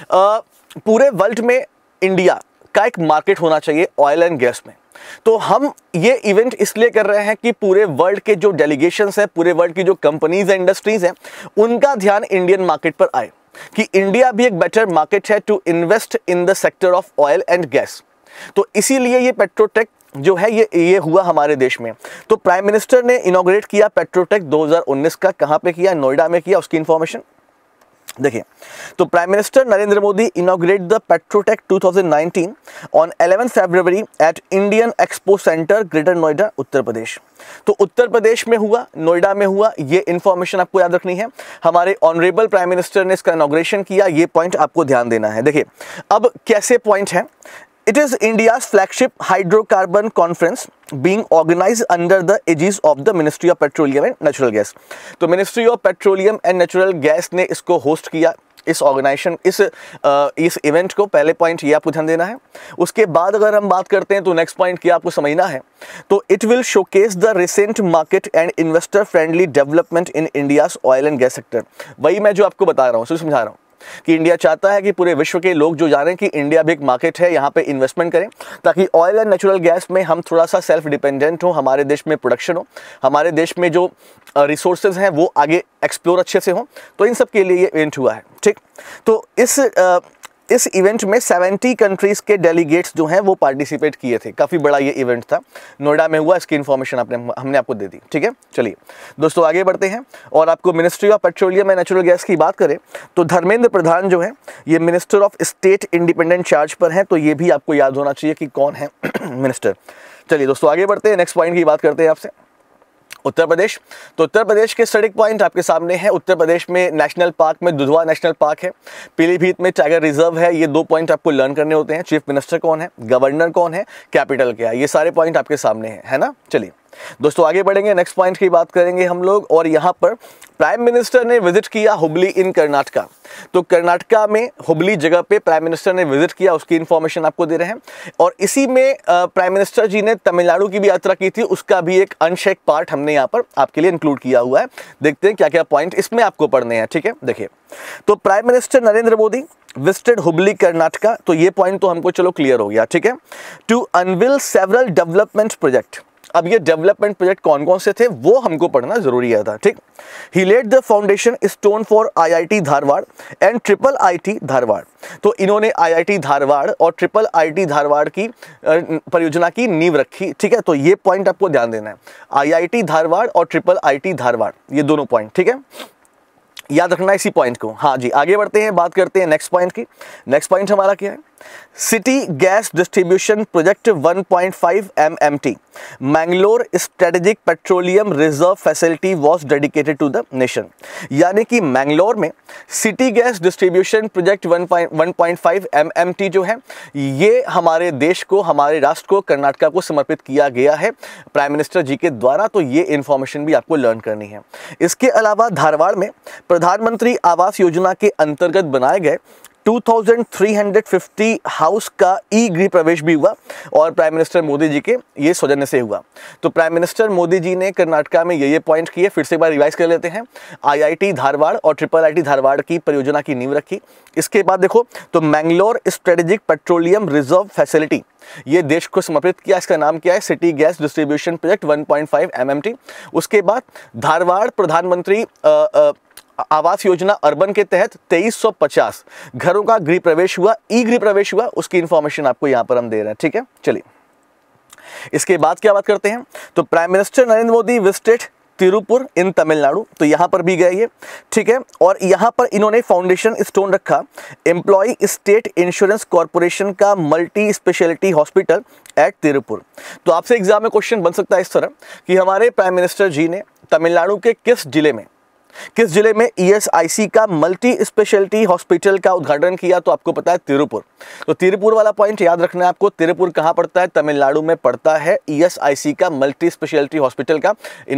पूरे वर्ल्ड में इंडिया का एक मार्केट होना चाहिए ऑयल एंड गैस में, तो हम ये इवेंट इसलिए कर रहे हैं कि पूरे वर्ल्ड के जो डेलीगेशंस हैं, पूरे वर्ल्ड की जो कंपनीज एंड इंडस्ट्रीज हैं, उनका ध्यान इंडियन मार्केट पर आए कि इंडिया भी एक बेटर मार्केट है to invest in the sector of oil and gas. तो इसीलिए ये पेट्रोटेक जो है ये हुआ हमारे देश में। तो प्राइम मिनिस्टर ने इनॉग्रेट किया पेट्रोटेक 2019 का, कहां पे किया, नोएडा में किया। उसकी इंफॉर्मेशन देखिए, तो prime minister Narendra Modi inaugurate the Petrotech 2019 on 11 February at Indian expo centre greater Noida Uttar Pradesh. तो उत्तर प्रदेश में हुआ, नोएडा में हुआ, ये इंफॉर्मेशन आपको याद रखनी है। हमारे ऑनरेबल प्राइम मिनिस्टर ने इसका इनॉग्रेशन किया, ये पॉइंट आपको ध्यान देना है। देखिए अब कैसे पॉइंट है, It is India's flagship hydrocarbon conference being organized under the aegis of the Ministry of Petroleum and Natural Gas. तो Ministry of Petroleum and Natural Gas ने इसको होस्ट किया, इस ऑर्गेनाइजेशन इस इवेंट को। पहले पॉइंट ये आपको ध्यान देना है। उसके बाद अगर हम बात करते हैं तो नेक्स्ट पॉइंट क्या आपको समझना है, तो it will showcase the recent market and investor friendly development in India's oil and gas sector. वही मैं जो आपको बता रहा हूँ, समझा रहा हूँ कि इंडिया चाहता है कि पूरे विश्व के लोग जो जानें कि इंडिया भी एक मार्केट है, यहाँ पे इन्वेस्टमेंट करें, ताकि ऑयल एंड नेचुरल गैस में हम थोड़ा सा सेल्फ डिपेंडेंट हो, हमारे देश में प्रोडक्शन हो, हमारे देश में जो रिसोर्सेज हैं वो आगे एक्सप्लोर अच्छे से हो। तो इन सब के लिए ये इवेंट हुआ है। ठीक, तो इस इवेंट में 70 कंट्रीज के डेलीगेट्स जो हैं वो पार्टिसिपेट किए थे। काफ़ी बड़ा ये इवेंट था, नोएडा में हुआ, इसकी इन्फॉर्मेशन हमने आपको दे दी। ठीक है, चलिए दोस्तों आगे बढ़ते हैं और आपको ministry of petroleum and natural gas की बात करें तो धर्मेंद्र प्रधान जो है ये minister of state independent charge पर हैं, तो ये भी आपको याद होना चाहिए कि कौन है मिनिस्टर। चलिए दोस्तों आगे बढ़ते हैं, नेक्स्ट पॉइंट की बात करते हैं आपसे। उत्तर प्रदेश। तो उत्तर प्रदेश के स्टडी पॉइंट आपके सामने है। उत्तर प्रदेश में नेशनल पार्क में दुधवा नेशनल पार्क है, पीलीभीत में टाइगर रिजर्व है। ये 2 पॉइंट आपको लर्न करने होते हैं। चीफ मिनिस्टर कौन है, गवर्नर कौन है, कैपिटल क्या है, ये सारे पॉइंट आपके सामने है ना। चलिए दोस्तों आगे बढ़ेंगे, नेक्स्ट पॉइंट की बात करेंगे हम लोग। और यहाँ पर प्राइम मिनिस्टर ने विजिट किया हुबली इन कर्नाटका। तो कर्नाटका में हुबली जगह पे प्राइम मिनिस्टर ने विजिट किया, उसकी इंफॉर्मेशन आपको दे रहे हैं। और इसी में प्राइम मिनिस्टर जी ने तमिलनाडु की भी यात्रा की थी, उसका भी एक अंश एक पार्ट हमने यहाँ पर आपके लिए इंक्लूड किया हुआ है। देखते हैं क्या क्या पॉइंट इसमें आपको पढ़ने हैं, ठीक है। देखिए, तो prime minister Narendra Modi visited Hubli Karnataka. तो ये पॉइंट तो हमको चलो क्लियर हो गया, ठीक है। To unveil several development project. अब ये डेवलपमेंट प्रोजेक्ट कौन कौन से थे वो हमको पढ़ना जरूरी है था, ठीक। He laid the foundation stone for IIT Dharwad and triple IT Dharwad. तो इन्होंने आईआईटी धारवाड़ और ट्रिपल आईटी धारवाड़ की परियोजना की नींव रखी, ठीक है। तो ये पॉइंट आपको ध्यान देना है, आईआईटी धारवाड़ और ट्रिपल आईटी धारवाड़, ये दोनों पॉइंट, ठीक है, याद रखना इसी पॉइंट को। हाँ जी, आगे बढ़ते हैं, बात करते हैं नेक्स्ट पॉइंट की। नेक्स्ट पॉइंट हमारा क्या है, city gas distribution project 1.5 MMT Mangalore strategic petroleum reserve facility was dedicated to the nation. यानी कि मैंगलोर में city gas distribution project 1.5 MMT जो है ये हमारे देश को, हमारे राष्ट्र को, कर्नाटका को समर्पित किया गया है प्राइम मिनिस्टर जी के द्वारा। तो ये इंफॉर्मेशन भी आपको लर्न करनी है। इसके अलावा धारवाड़ में प्रधानमंत्री आवास योजना के अंतर्गत बनाए गए 2350 हाउस का ई गृह प्रवेश भी हुआ और प्राइम मिनिस्टर मोदी जी के ये सौजन्य से हुआ। तो प्राइम मिनिस्टर मोदी जी ने कर्नाटका में ये पॉइंट किए, फिर से एक बार रिवाइज कर लेते हैं। आईआईटी धारवाड़ और ट्रिपल आईटी धारवाड़ की परियोजना की नींव रखी। इसके बाद देखो, तो Mangalore strategic petroleum reserve facility ये देश को समर्पित किया, इसका नाम क्या है, city gas distribution project 1.5 MMT। उसके बाद धारवाड़ प्रधानमंत्री आवास योजना अर्बन के तहत 2350 घरों का गृह प्रवेश हुआ, ई गृह प्रवेश हुआ, उसकी इंफॉर्मेशन आपको यहां पर हम दे रहे हैं, ठीक है। चलिए इसके बाद क्या बात करते हैं, तो prime minister Narendra Modi visited Tirupur in Tamil Nadu. तो यहां पर भी गए ये, ठीक है। और यहां पर इन्होंने फाउंडेशन स्टोन रखा एम्प्लॉय स्टेट इंश्योरेंस कॉर्पोरेशन का multi speciality hospital at Tirupur. तो आपसे एग्जाम में क्वेश्चन बन सकता है इस तरह कि हमारे प्राइम मिनिस्टर जी ने तमिलनाडु के किस जिले में ईएसआईसी का मल्टी स्पेशलिटी हॉस्पिटल का उद्घाटन किया। तो आपको पता है तिरुपुर। तो तिरुपुर वाला पॉइंट याद रखना है आपको। तिरुपुर कहाँ पड़ता है, तमिलनाडु में पड़ता है। ईएसआईसी का मल्टी स्पेशलिटी हॉस्पिटल का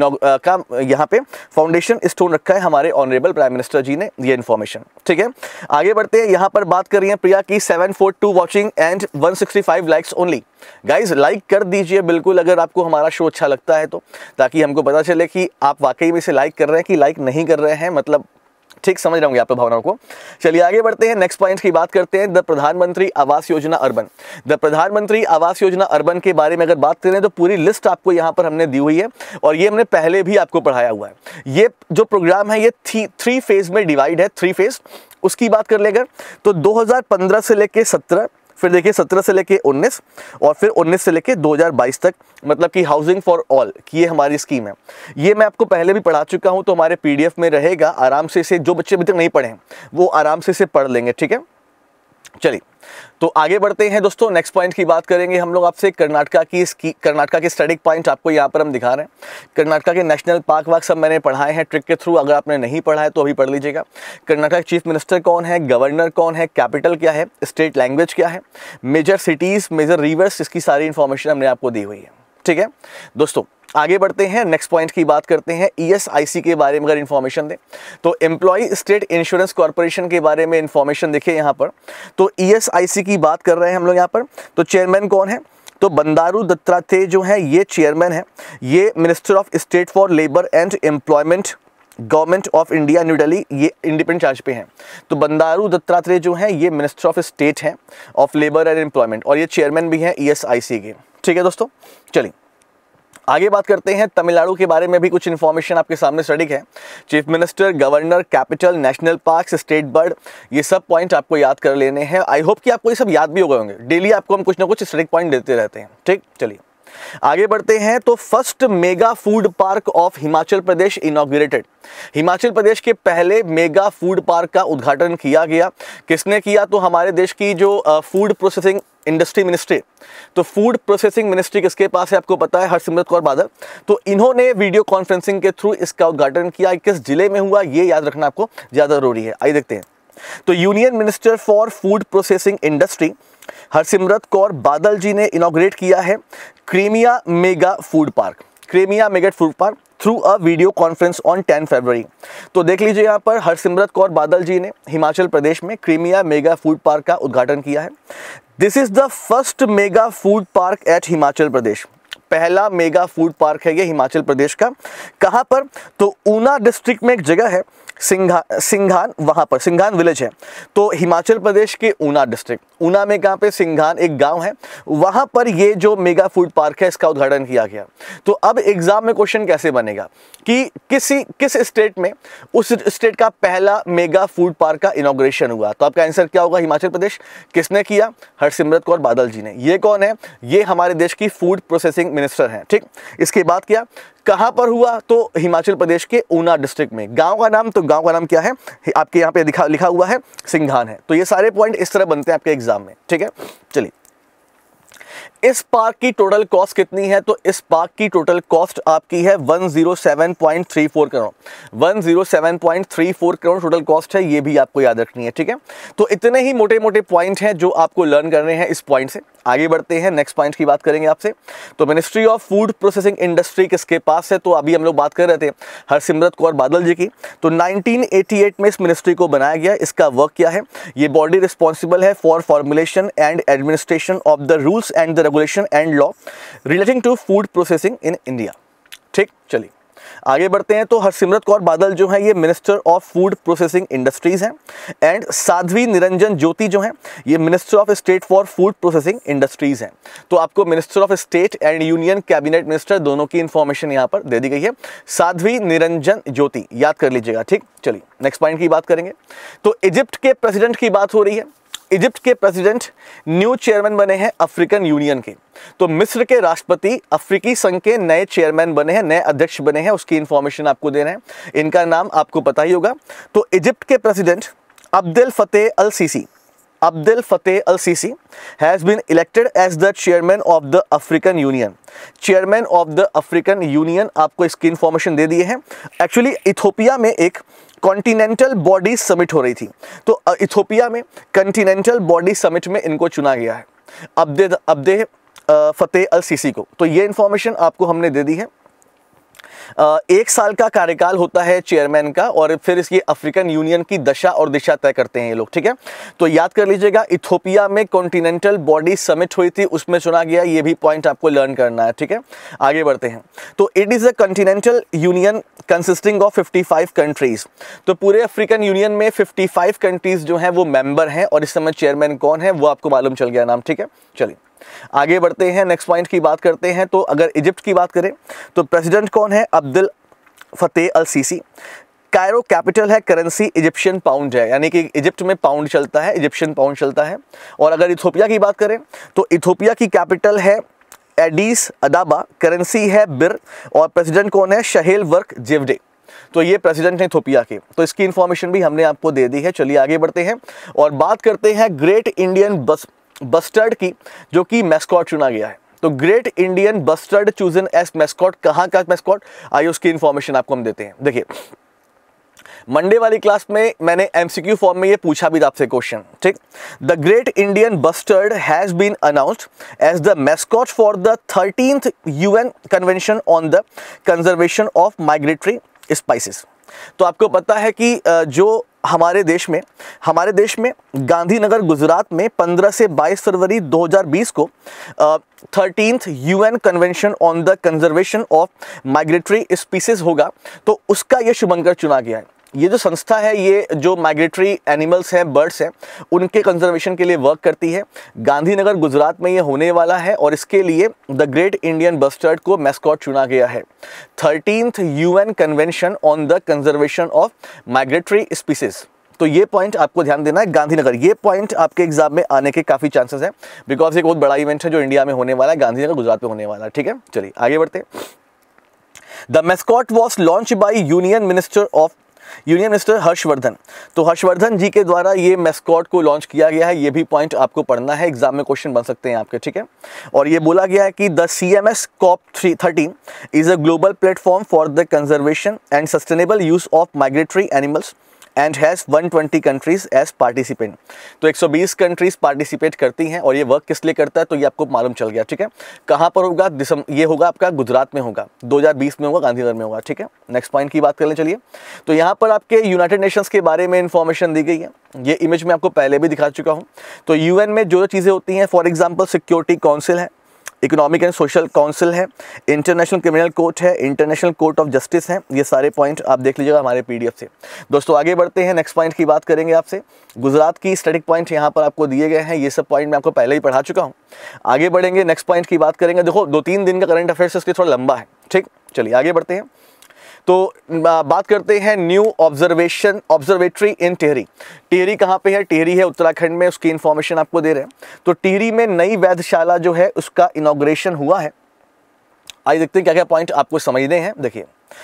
यहाँ पे फाउंडेशन स्टोन रखा है हमारे ऑनरेबल प्राइम मिनिस्टर जी ने, ये इन्फॉर्मेशन, ठीक है। आगे बढ़ते हैं, यहाँ पर बात कर रही है प्रिया की 742 watching and 165 likes only. Guys like कर दीजिए बिल्कुल अगर आपको हमारा शो अच्छा लगता है तो, ताकि हमको पता चले कि आप वाकई में इसे लाइक कर रहे हैं कि लाइक नहीं कर रहे हैं, मतलब ठीक समझ रहे होंगे आप भावनाओं को। चलिए आगे बढ़ते हैं, नेक्स्ट पॉइंट की बात करते हैं, द प्रधानमंत्री आवास योजना अर्बन। द प्रधानमंत्री आवास योजना अर्बन के बारे में अगर बात करें तो पूरी लिस्ट आपको यहाँ पर हमने दी हुई है और ये हमने पहले भी आपको पढ़ाया हुआ है। ये जो प्रोग्राम है ये 3 फेज में डिवाइड है, 3 फेज। उसकी बात कर लेकर तो 2015 से लेके 17, फिर देखिए 17 से लेके 19 और फिर 19 से लेके 2022 तक, मतलब कि हाउसिंग फॉर ऑल की ये हमारी स्कीम है। ये मैं आपको पहले भी पढ़ा चुका हूं, तो हमारे पीडीएफ में रहेगा, आराम से इसे जो बच्चे अभी तक नहीं पढ़े हैं वो आराम से इसे पढ़ लेंगे, ठीक है। चलिए तो आगे बढ़ते हैं दोस्तों, नेक्स्ट पॉइंट की बात करेंगे हम लोग आपसे। कर्नाटका के स्टडी पॉइंट आपको यहाँ पर हम दिखा रहे हैं। कर्नाटका के नेशनल पार्क वार्क सब मैंने पढ़ाए हैं ट्रिक के थ्रू, अगर आपने नहीं पढ़ा है तो अभी पढ़ लीजिएगा। कर्नाटका के चीफ मिनिस्टर कौन है, गवर्नर कौन है, कैपिटल क्या है, स्टेट लैंग्वेज क्या है, मेजर सिटीज, मेजर रिवर्स, इसकी सारी इंफॉर्मेशन हमने आपको दी हुई है, ठीक है दोस्तों। आगे बढ़ते हैं, नेक्स्ट पॉइंट की बात करते हैं। ईएसआईसी के बारे में अगर इन्फॉर्मेशन दें तो एम्प्लॉय स्टेट इंश्योरेंस कॉर्पोरेशन के बारे में इन्फॉर्मेशन देखिए यहाँ पर। तो ईएसआईसी की बात कर रहे हैं हम लोग यहाँ पर। तो चेयरमैन कौन है, तो बंदारू दत्तात्रेय जो है ये चेयरमैन है। ये minister of state for labour and employment, government of India, New Delhi, ये इंडिपेंडेंट चार्ज पे हैं। तो बंदारू दत्तात्रेय जो है ये मिनिस्टर ऑफ स्टेट हैं ऑफ लेबर एंड एम्प्लॉयमेंट और ये चेयरमैन भी हैं ईएसआईसी के, ठीक है दोस्तों। चलिए आगे बात करते हैं, तमिलनाडु के बारे में भी कुछ इन्फॉर्मेशन आपके सामने स्टडी है। Chief minister, governor, capital, national park, state bird, ये सब पॉइंट आपको याद कर लेने हैं। आई होप कि आपको ये सब याद भी हो गए होंगे। डेली आपको हम कुछ ना कुछ स्टडी पॉइंट देते रहते हैं, ठीक। चलिए आगे बढ़ते हैं तो first mega food park of Himachal Pradesh inaugurated. Himachal Pradesh के पहले मेगा फूड पार्क का उद्घाटन किया गया। किसने किया? तो हमारे देश की जो फूड प्रोसेसिंग इंडस्ट्री मिनिस्ट्री, तो फूड प्रोसेसिंग मिनिस्ट्री किसके पास है आपको पता है? हरसिमरत कौर बादल। तो इन्होंने वीडियो कॉन्फ्रेंसिंग के थ्रू इसका उद्घाटन किया। किस जिले में हुआ ये याद रखना आपको ज़्यादा जरूरी है। आइए देखते हैं। तो union minister for food processing industry Harsimrat Kaur Badal ji ने इनॉग्रेट किया है Cremica mega food park, Cremica mega food park through a video conference on 10 February. तो देख लीजिए यहाँ पर हरसिमरत कौर बादल जी ने हिमाचल प्रदेश में क्रीमिया मेगा फूड पार्क का उद्घाटन किया है। This is the first mega food park at Himachal Pradesh. पहला मेगा फूड पार्क है ये हिमाचल प्रदेश का। कहाँ पर? तो ऊना डिस्ट्रिक्ट में एक जगह है सिंघान, वहाँ पर सिंघान विलेज है। तो हिमाचल प्रदेश के ऊना डिस्ट्रिक्ट, ऊना में कहाँ पे? सिंघान एक गांव है, वहाँ पर ये जो मेगा फूड पार्क है इसका उद्घाटन किया गया। तो अब एग्जाम में क्वेश्चन कैसे बनेगा कि किस स्टेट में उस स्टेट का पहला मेगा फूड पार्क का इनॉग्रेशन हुआ? तो आपका आंसर क्या होगा? हिमाचल प्रदेश। किसने किया? हरसिमरत कौर बादल जी ने। ये कौन है? ये हमारे देश की फूड प्रोसेसिंग मिनिस्टर हैं। ठीक, इसके बाद क्या, कहां पर हुआ? तो हिमाचल प्रदेश के ऊना डिस्ट्रिक्ट में। गांव का नाम, तो गांव का नाम क्या है? आपके यहां पे लिखा हुआ है सिंघान है। तो ये सारे पॉइंट इस तरह बनते हैं आपके एग्जाम में। ठीक है, चलिए। इस पार्क की टोटल कॉस्ट कितनी है? तो इस पार्क की टोटल कॉस्ट आपकी है 107.34 करोड़। 107.34 करोड़ टोटल कॉस्ट है, ये भी आपको याद रखनी है। ठीक है, तो इतने ही मोटे मोटे पॉइंट हैं जो आपको लर्न करने हैं इस पॉइंट से। आगे बढ़ते हैं, नेक्स्ट पॉइंट की बात करेंगे आपसे। तो ministry of food processing industry किसके पास है? तो अभी हम लोग बात कर रहे थे हरसिमरत कौर बादल जी की। तो 1988 में इस मिनिस्ट्री को बनाया गया। इसका वर्क क्या है? ये बॉडी रिस्पॉन्सिबल है for formulation and administration of the rules and the regulation and law relating to food processing in India. ठीक, चलिए आगे बढ़ते हैं। तो हरसिमरत कौर बादल जो है ये minister of food processing industries हैं। एंड साध्वी निरंजन ज्योति जो है ये minister of state for food processing industries हैं। तो आपको minister of state and union cabinet minister दोनों की इंफॉर्मेशन यहाँ पर दे दी गई है। साध्वी निरंजन ज्योति याद कर लीजिएगा। ठीक, चलिए नेक्स्ट पॉइंट की बात करेंगे। तो इजिप्ट के प्रेसिडेंट की बात हो रही है। इजिप्ट के प्रेसिडेंट न्यू चेयरमैन बने हैं अफ्रीकन यूनियन के। तो मिस्र के राष्ट्रपति अफ्रीकी संघ के नए चेयरमैन बने हैं, नए अध्यक्ष बने हैं, उसकी इंफॉर्मेशन आपको देना है। इनका नाम आपको पता ही होगा। तो इजिप्ट के president Abdel Fattah al Sisi has been elected as the chairman of the African union. Chairman of the African union आपको इसकी इंफॉर्मेशन दे दी है। एक्चुअली इथोपिया में एक कॉन्टिनेंटल बॉडी समिट हो रही थी। तो इथोपिया में कॉन्टिनेंटल बॉडी समिट में इनको चुना गया है अब्देल फतेह अल सीसी को। तो ये इंफॉर्मेशन आपको हमने दे दी है। 1 साल का कार्यकाल होता है चेयरमैन का और फिर इसकी अफ्रीकन यूनियन की दशा और दिशा तय करते हैं ये लोग। ठीक है, तो याद कर लीजिएगा इथोपिया में कॉन्टिनेंटल बॉडी समिट हुई थी, उसमें चुना गया। ये भी पॉइंट आपको लर्न करना है। ठीक है, आगे बढ़ते हैं। तो it is a continental union consisting of 55 countries. तो पूरे अफ्रीकन यूनियन में 55 कंट्रीज जो हैं वो मेंबर हैं और इस समय चेयरमैन कौन है वो आपको मालूम चल गया नाम। ठीक है, चलिए आगे बढ़ते हैं, नेक्स्ट पॉइंट की बात करते हैं। तो अगर इजिप्ट की बात करें तो प्रेसिडेंट कौन है? Abdel Fattah al Sisi. Cairo capital है, करेंसी इजिप्शियन पाउंड है, यानी कि इजिप्ट में पाउंड चलता है, इजिप्शियन पाउंड चलता है। और अगर इथोपिया की बात करें तो इथोपिया की कैपिटल है एडिस अदाबा, करेंसी है बिर और प्रेसिडेंट कौन है? Sahle Work Zewde. तो ये प्रेसिडेंट हैं इथोपिया के। तो इसकी इंफॉर्मेशन भी हमने आपको दे दी है। चलिए आगे बढ़ते हैं और बात करते हैं ग्रेट इंडियन बस्टर्ड की, जो कि मैस्कॉट चुना गया है। तो great Indian bustard chosen as mascot, कहाँ का मैस्कॉट? आइए उसकी इंफॉर्मेशन आपको हम देते हैं। देखिए मंडे वाली क्लास में मैंने एमसीक्यू फॉर्म में ये पूछा भी था आपसे क्वेश्चन। ठीक, the great Indian bustard has been announced as the mascot for the 13th UN convention on the conservation of migratory species. तो आपको पता है कि जो हमारे देश में गांधीनगर गुजरात में 15 से 22 फरवरी 2020 को 13th UN convention on the conservation of migratory species होगा। तो उसका ये शुभंकर चुना गया है। ये जो संस्था है ये जो माइग्रेटरी एनिमल्स हैं, बर्ड्स हैं, उनके कंजर्वेशन के लिए वर्क करती है। गांधीनगर गुजरात में ये होने वाला है और इसके लिए द ग्रेट इंडियन बस्टर्ड को मैस्कॉट चुना गया है। 13th UN convention on the conservation of migratory species. तो ये पॉइंट आपको ध्यान देना है, गांधीनगर। ये पॉइंट आपके एग्जाम में आने के काफ़ी चांसेस हैं, बिकॉज एक बहुत बड़ा इवेंट है जो इंडिया में होने वाला है, गांधीनगर गुजरात में होने वाला है। ठीक है, चलिए आगे बढ़ते हैं। The mascot was launch by union minister Harsh Vardhan. तो हर्षवर्धन जी के द्वारा ये मैस्कॉट को लॉन्च किया गया है। ये भी पॉइंट आपको पढ़ना है, एग्जाम में क्वेश्चन बन सकते हैं आपके। ठीक है, और ये बोला गया है कि the CMS COP13 is a global platform for the conservation and sustainable use of migratory animals and has 120 countries as participant. तो 120 कंट्रीज पार्टिसिपेट करती हैं, और ये वर्क किस लिए करता है तो ये आपको मालूम चल गया। ठीक है, कहाँ पर होगा? ये होगा आपका गुजरात में होगा, 2020 में होगा, गांधीनगर में होगा। ठीक है, नेक्स्ट पॉइंट की बात कर लें। चलिए, तो यहाँ पर आपके यूनाइटेड नेशंस के बारे में इंफॉर्मेशन दी गई है। ये इमेज में आपको पहले भी दिखा चुका हूँ। तो UN में जो चीज़ें होती हैं, फॉर एग्जाम्पल सिक्योरिटी काउंसिल है, इकोनॉमिक एंड सोशल काउंसिल है, इंटरनेशनल क्रिमिनल कोर्ट है, इंटरनेशनल कोर्ट ऑफ जस्टिस है। ये सारे पॉइंट आप देख लीजिएगा हमारे PDF से। दोस्तों आगे बढ़ते हैं, नेक्स्ट पॉइंट की बात करेंगे आपसे। गुजरात की स्टैटिक पॉइंट यहाँ पर आपको दिए गए हैं। ये सब पॉइंट मैं आपको पहले ही पढ़ा चुका हूँ। आगे बढ़ेंगे, नेक्स्ट पॉइंट की बात करेंगे। देखो 2-3 दिन का करंट अफेयर्स इसलिए थोड़ा लंबा है। ठीक, चलिए आगे बढ़ते हैं। तो बात करते हैं new observatory in Tehri. Tehri कहाँ पे है? टिहरी है उत्तराखंड में, उसकी इन्फॉर्मेशन आपको दे रहे हैं। तो टिहरी में नई वैधशाला जो है उसका इनॉग्रेशन हुआ है। आइए देखते हैं क्या क्या पॉइंट आपको समझने हैं। देखिए,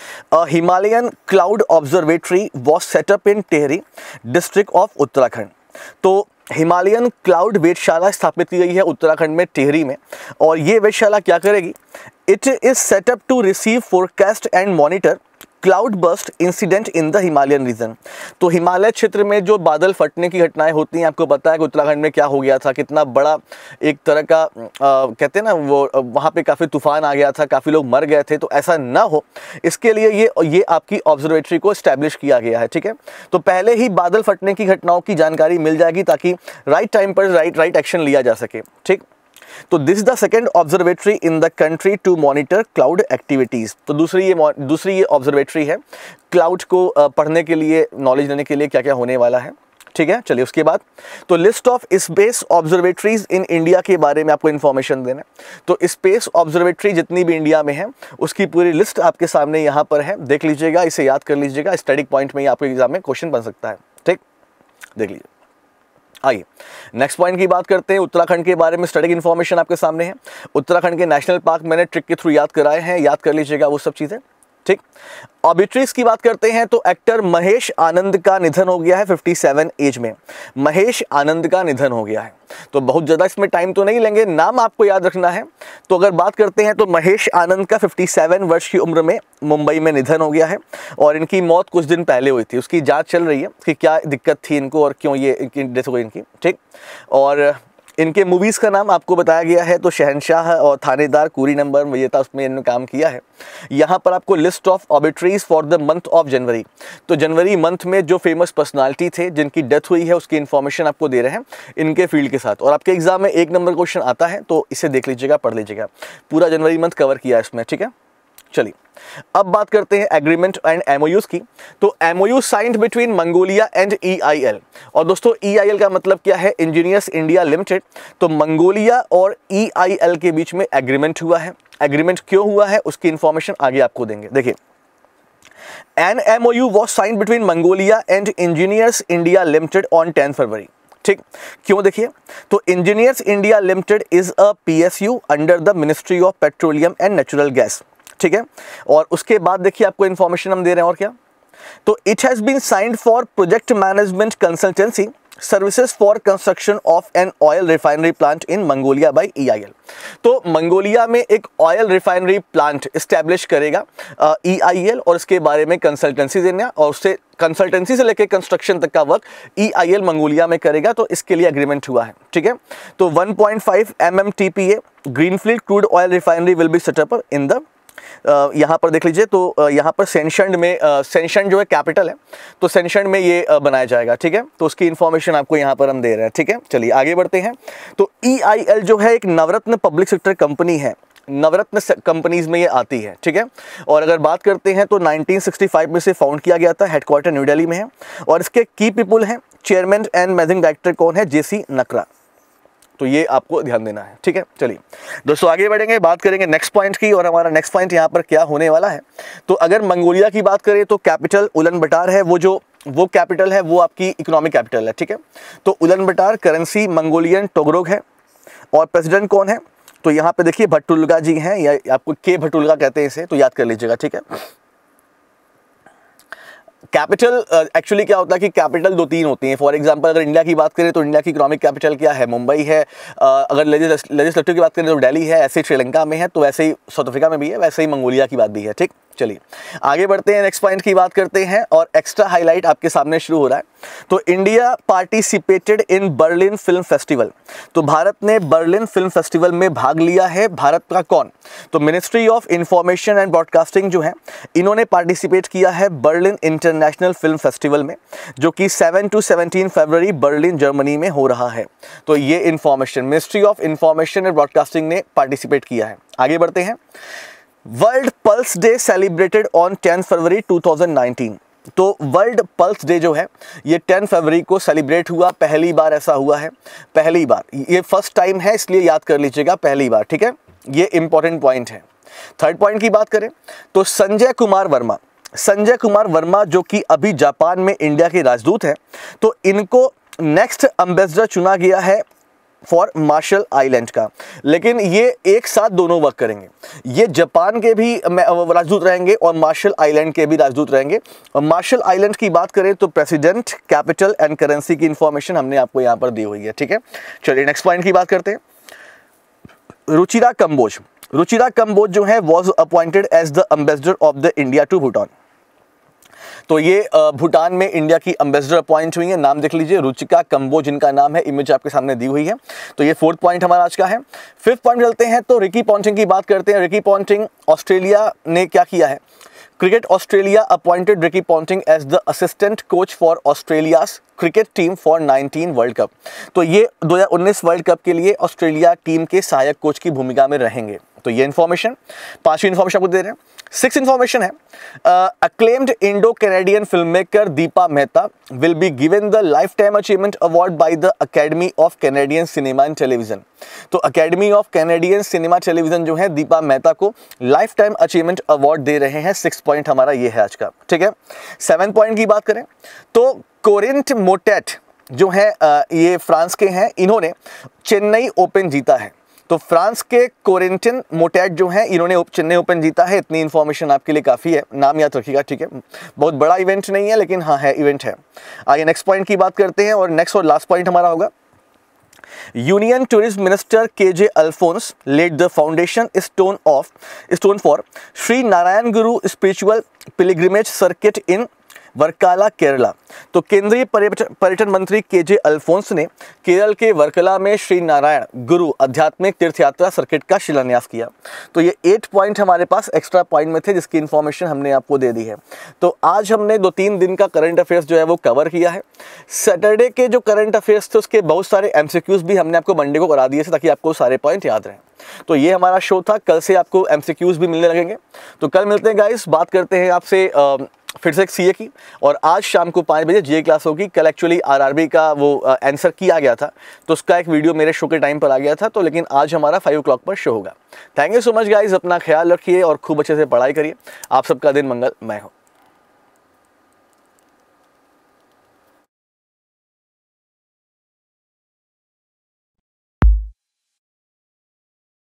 Himalayan cloud observatory was set up in Tehri district of Uttarakhand. तो हिमालयन क्लाउड वेधशाला स्थापित की गई है उत्तराखंड में, टिहरी में। और ये वेधशाला क्या करेगी? It is set up to receive forecast and monitor cloud burst incident in the Himalayan region. तो हिमालय क्षेत्र में जो बादल फटने की घटनाएं होती हैं, आपको पता है कि उत्तराखंड में क्या हो गया था, कितना बड़ा एक तरह का कहते हैं ना, वो वहाँ पे काफ़ी तूफान आ गया था, काफ़ी लोग मर गए थे। तो ऐसा ना हो, इसके लिए ये आपकी ऑब्जर्वेटरी को इस्टेब्लिश किया गया है। ठीक है, तो पहले ही बादल फटने की घटनाओं की जानकारी मिल जाएगी ताकि राइट टाइम पर राइट एक्शन लिया जा सके। ठीक, तो this is the second observatory in the country to monitor cloud activities. तो दूसरी ये ऑब्जर्वेटरी है क्लाउड को पढ़ने के लिए, नॉलेज लेने के लिए क्या क्या होने वाला है। ठीक है, चलिए उसके बाद तो list of space observatories in India के बारे में आपको इन्फॉर्मेशन देना है। तो स्पेस ऑब्जर्वेटरी जितनी भी इंडिया में है उसकी पूरी लिस्ट आपके सामने यहाँ पर है, देख लीजिएगा, इसे याद कर लीजिएगा। स्टैटिक पॉइंट में ही आपके एग्जाम में क्वेश्चन बन सकता है। ठीक, देख लीजिए। आइए नेक्स्ट पॉइंट की बात करते हैं। उत्तराखंड के बारे में स्टैटिक इन्फॉर्मेशन आपके सामने है। उत्तराखंड के नेशनल पार्क मैंने ट्रिक के थ्रू याद कराए हैं, याद कर लीजिएगा वो सब चीज़ें। ठीक, ऑबिट्रीज की बात करते हैं तो एक्टर महेश आनंद का निधन हो गया है 57 एज में। महेश आनंद का निधन हो गया है। तो बहुत ज़्यादा इसमें टाइम तो नहीं लेंगे, नाम आपको याद रखना है। तो अगर बात करते हैं तो महेश आनंद का 57 वर्ष की उम्र में मुंबई में निधन हो गया है, और इनकी मौत कुछ दिन पहले हुई थी। उसकी जांच चल रही है कि क्या दिक्कत थी इनको और क्यों ये इनकी डेथ हो गई इनकी। ठीक, और इनके मूवीज़ का नाम आपको बताया गया है, तो शहंशाह और थानेदार, कूरी नंबर विजेता, उसमें इन्होंने काम किया है। यहाँ पर आपको list of obituaries for the month of January. तो जनवरी मंथ में जो फेमस पर्सनालिटी थे जिनकी डेथ हुई है उसकी इन्फॉर्मेशन आपको दे रहे हैं इनके फील्ड के साथ। और आपके एग्जाम में 1 नंबर क्वेश्चन आता है, तो इसे देख लीजिएगा, पढ़ लीजिएगा। पूरा जनवरी मंथ कवर किया है इसमें। ठीक है, चलिए अब बात करते हैं एग्रीमेंट एंड MOUs की। तो MOU signed between Mongolia and EIL। और दोस्तों EIL का मतलब क्या है? Engineers India limited. तो मंगोलिया और EIL के बीच में एग्रीमेंट हुआ है। एग्रीमेंट क्यों हुआ है उसकी इंफॉर्मेशन आगे आपको देंगे। देखिए, an MOU was signed between Mongolia and engineers India limited on 10 February. ठीक, क्यों? देखिए, तो engineers India limited is a PSU under the ministry of petroleum and natural gas. ठीक है, और उसके बाद देखिए आपको इन्फॉर्मेशन हम दे रहे हैं और क्या। तो it has been signed for project management consultancy services for construction of an oil refinery plant in Mongolia by EIL। तो मंगोलिया में एक ऑयल रिफाइनरी प्लांट इस्टेब्लिश करेगा EIL, और इसके बारे में कंसल्टेंसी देना, और उससे कंसल्टेंसी से लेकर कंस्ट्रक्शन तक का वर्क EIL मंगोलिया में करेगा। तो इसके लिए एग्रीमेंट हुआ है। ठीक है, तो 1.5 MMTPA greenfield crude oil refinery will be set up in the यहाँ पर देख लीजिए। तो यहाँ पर सेंशंड में, सेंशंड जो है कैपिटल है, तो सेंशंड में ये बनाया जाएगा। ठीक है, तो उसकी इन्फॉर्मेशन आपको यहाँ पर हम दे रहे हैं। ठीक है, चलिए आगे बढ़ते हैं। तो EIL जो है एक नवरत्न पब्लिक सेक्टर कंपनी है, नवरत्न कंपनीज में ये आती है। ठीक है, और अगर बात करते हैं तो 1965 में से फाउंड किया गया था, हेडक्वार्टर न्यू दिल्ली में है, और इसके की पीपल हैं, चेयरमैन एंड मैनेजिंग डायरेक्टर कौन है? JC नकरा। तो ये आपको ध्यान देना है। ठीक है, चलिए दोस्तों आगे बढ़ेंगे, बात करेंगे नेक्स्ट पॉइंट की। और हमारा नेक्स्ट पॉइंट यहाँ पर क्या होने वाला है। तो अगर मंगोलिया की बात करें तो कैपिटल उलन बटार है, वो जो वो कैपिटल है वो आपकी इकोनॉमिक कैपिटल है, ठीक है। तो उलन बटार करेंसी मंगोलियन टोगरोग है। और प्रेसिडेंट कौन है, तो यहाँ पे देखिए भट्टुल्गा जी हैं, या आपको के भट्टुल्गा कहते हैं इसे, तो याद कर लीजिएगा, ठीक है। कैपिटल एक्चुअली क्या होता है कि कैपिटल 2-3 होती हैं। फॉर एग्जांपल अगर इंडिया की बात करें तो इंडिया की इकोनॉमिक कैपिटल क्या है, मुंबई है। अगर लेजिस्लेटिव की बात करें तो दिल्ली है, ऐसे श्रीलंका में है, तो वैसे ही साउथ अफ्रीका में भी है, वैसे ही मंगोलिया की बात भी है, ठीक। चलिए आगे बढ़ते हैं, नेक्स्ट पॉइंट की बात करते हैं और एक्स्ट्रा हाईलाइट आपके सामने शुरू हो रहा है। तो India participated in Berlin film festival, तो भारत ने बर्लिन फिल्म फेस्टिवल में भाग लिया है। भारत का कौन, तो ministry of information and broadcasting जो है इन्होंने पार्टिसिपेट किया है बर्लिन इंटरनेशनल फिल्म फेस्टिवल में, जो कि 7 to 17 फरवरी बर्लिन जर्मनी में हो रहा है। तो ये information ministry of information and broadcasting ने पार्टिसिपेट किया है। आगे बढ़ते हैं, world pulse day celebrated on 10 February 2019। तो वर्ल्ड पल्स डे जो है ये 10 फरवरी को सेलिब्रेट हुआ, पहली बार ऐसा हुआ है, पहली बार, ये फर्स्ट टाइम है, इसलिए याद कर लीजिएगा, पहली बार, ठीक है। ये इंपॉर्टेंट पॉइंट है। थर्ड पॉइंट की बात करें तो संजय कुमार वर्मा जो कि अभी जापान में इंडिया के राजदूत हैं, तो इनको नेक्स्ट एम्बेसडर चुना गया है फॉर मार्शल आइलैंड का। लेकिन ये एक साथ दोनों वर्क करेंगे, ये जापान के भी राजदूत रहेंगे और मार्शल आइलैंड के भी राजदूत रहेंगे। और मार्शल आइलैंड की बात करें तो प्रेसिडेंट, कैपिटल एंड करेंसी की इंफॉर्मेशन हमने आपको यहाँ पर दी हुई है, ठीक है। चलिए नेक्स्ट पॉइंट की बात करते हैं, रुचिरा कंबोज जो है was appointed as the ambassador of the India to Bhutan. तो ये भूटान में इंडिया की एम्बेसडर अपॉइंट हुई है, नाम देख लीजिए, रुचिका कंबोज इनका नाम है, इमेज आपके सामने दी हुई है। तो ये फोर्थ पॉइंट हमारा आज का है। फिफ्थ पॉइंट चलते हैं तो रिकी पॉन्टिंग की बात करते हैं। रिकी पॉन्टिंग, ऑस्ट्रेलिया ने क्या किया है, cricket Australia appointed Ricky Ponting as the assistant coach for Australia's cricket team for 19 world cup. तो ये 2019 वर्ल्ड कप के लिए ऑस्ट्रेलिया टीम के सहायक कोच की भूमिका में रहेंगे। तो ये इन्फॉर्मेशन, पांचवी इन्फॉर्मेशन आपको दे रहे हैं। सिक्स इन्फॉर्मेशन है, acclaimed Indo Canadian film maker Deepa Mehta will be given the life time achievement award by the academy of Canadian cinema and television. तो academy of Canadian cinema television जो है दीपा मेहता को लाइफ टाइम अचीवमेंट अवार्ड दे रहे हैं। 6 point हमारा ये है आज का, ठीक है। 7 पॉइंट की बात करें तो कोरिंथ मोटेट जो है ये फ्रांस के हैं, इन्होंने चेन्नई ओपन जीता है। तो फ्रांस के कोरिंथियन मोटेट जो है इन्होंने चेन्नई ओपन जीता है। इतनी इन्फॉर्मेशन आपके लिए काफ़ी है, नाम याद रखिएगा, ठीक है। बहुत बड़ा इवेंट नहीं है लेकिन हाँ है, इवेंट है। आइए नेक्स्ट पॉइंट की बात करते हैं और नेक्स्ट और लास्ट पॉइंट हमारा होगा, union tourism minister KJ Alphons laid the foundation stone for Shri Narayana Guru spiritual pilgrimage circuit in Varkala Kerala. तो केंद्रीय पर्यटन मंत्री केजे अल्फोंस ने केरल के वर्कला में श्री नारायण गुरु आध्यात्मिक तीर्थयात्रा सर्किट का शिलान्यास किया। तो ये 8 पॉइंट हमारे पास एक्स्ट्रा पॉइंट में थे जिसकी इन्फॉर्मेशन हमने आपको दे दी है। तो आज हमने 2-3 दिन का करंट अफेयर्स जो है वो कवर किया है। सैटरडे के जो करंट अफेयर्स थे उसके बहुत सारे MCQs भी हमने आपको मंडे को करा दिए थे ताकि आपको सारे पॉइंट याद रहें। तो ये हमारा शो था, कल से आपको MCQs भी मिलने लगेंगे। तो कल मिलते हैं गाइस, बात करते हैं आपसे फिर से CA की, और आज शाम को 5 बजे GA क्लास होगी। कल एक्चुअली RRB का वो आंसर किया गया था तो उसका एक वीडियो मेरे शो के टाइम पर आ गया था, तो लेकिन आज हमारा 5 o'clock पर शो होगा। Thank you so much guys, अपना ख्याल रखिए और खूब अच्छे से पढ़ाई करिए। आप सबका दिन मंगलमय हो।